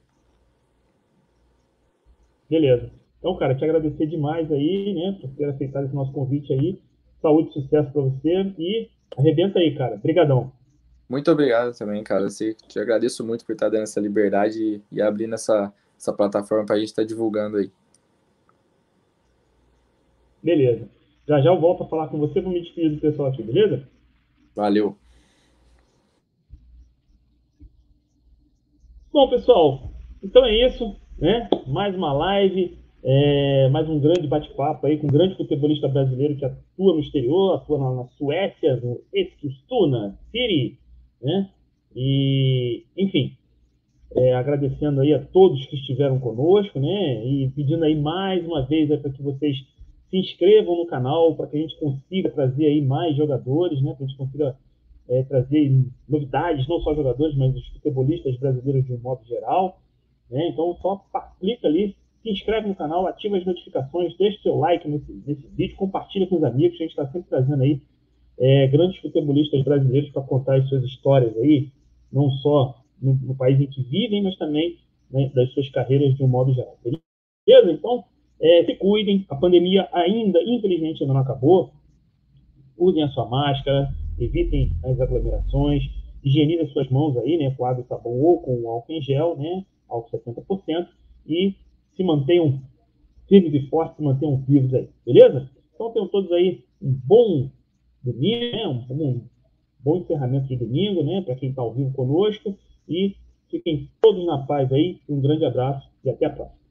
beleza. Então, cara, te agradecer demais aí, né, por ter aceitado esse nosso convite aí. Saúde e sucesso para você e arrebenta aí, cara. Brigadão. Muito obrigado também, cara. Te agradeço muito por estar dando essa liberdade e abrindo essa plataforma para a gente estar divulgando aí. Beleza. Já já eu volto a falar com você, vou me despedir do pessoal aqui, beleza? Valeu. Bom, pessoal, então é isso, né? Mais uma live, mais um grande bate-papo aí com um grande futebolista brasileiro que atua no exterior, atua na Suécia, no Eskilstuna City, né? E, enfim, agradecendo aí a todos que estiveram conosco, né? E pedindo aí mais uma vez para que vocês se inscrevam no canal para que a gente consiga trazer aí mais jogadores, né? Para a gente consiga trazer novidades, não só jogadores, mas os futebolistas brasileiros de um modo geral, né? Então só clica ali, se inscreve no canal, ativa as notificações, deixa o seu like nesse vídeo, compartilha com os amigos, a gente está sempre trazendo aí grandes futebolistas brasileiros para contar as suas histórias aí, não só no país em que vivem, mas também, né, das suas carreiras de um modo geral. Beleza? Então, se cuidem. A pandemia ainda, infelizmente, ainda não acabou. Usem a sua máscara, evitem as aglomerações, higienizem suas mãos aí, né, com água e sabão ou com álcool em gel, né, álcool 70%, e se mantenham firmes e fortes, se mantenham vivos aí, beleza? Então tenham todos aí um bom domingo, né, um bom encerramento de domingo, né, para quem está ao vivo conosco, e fiquem todos na paz aí, um grande abraço e até a próxima.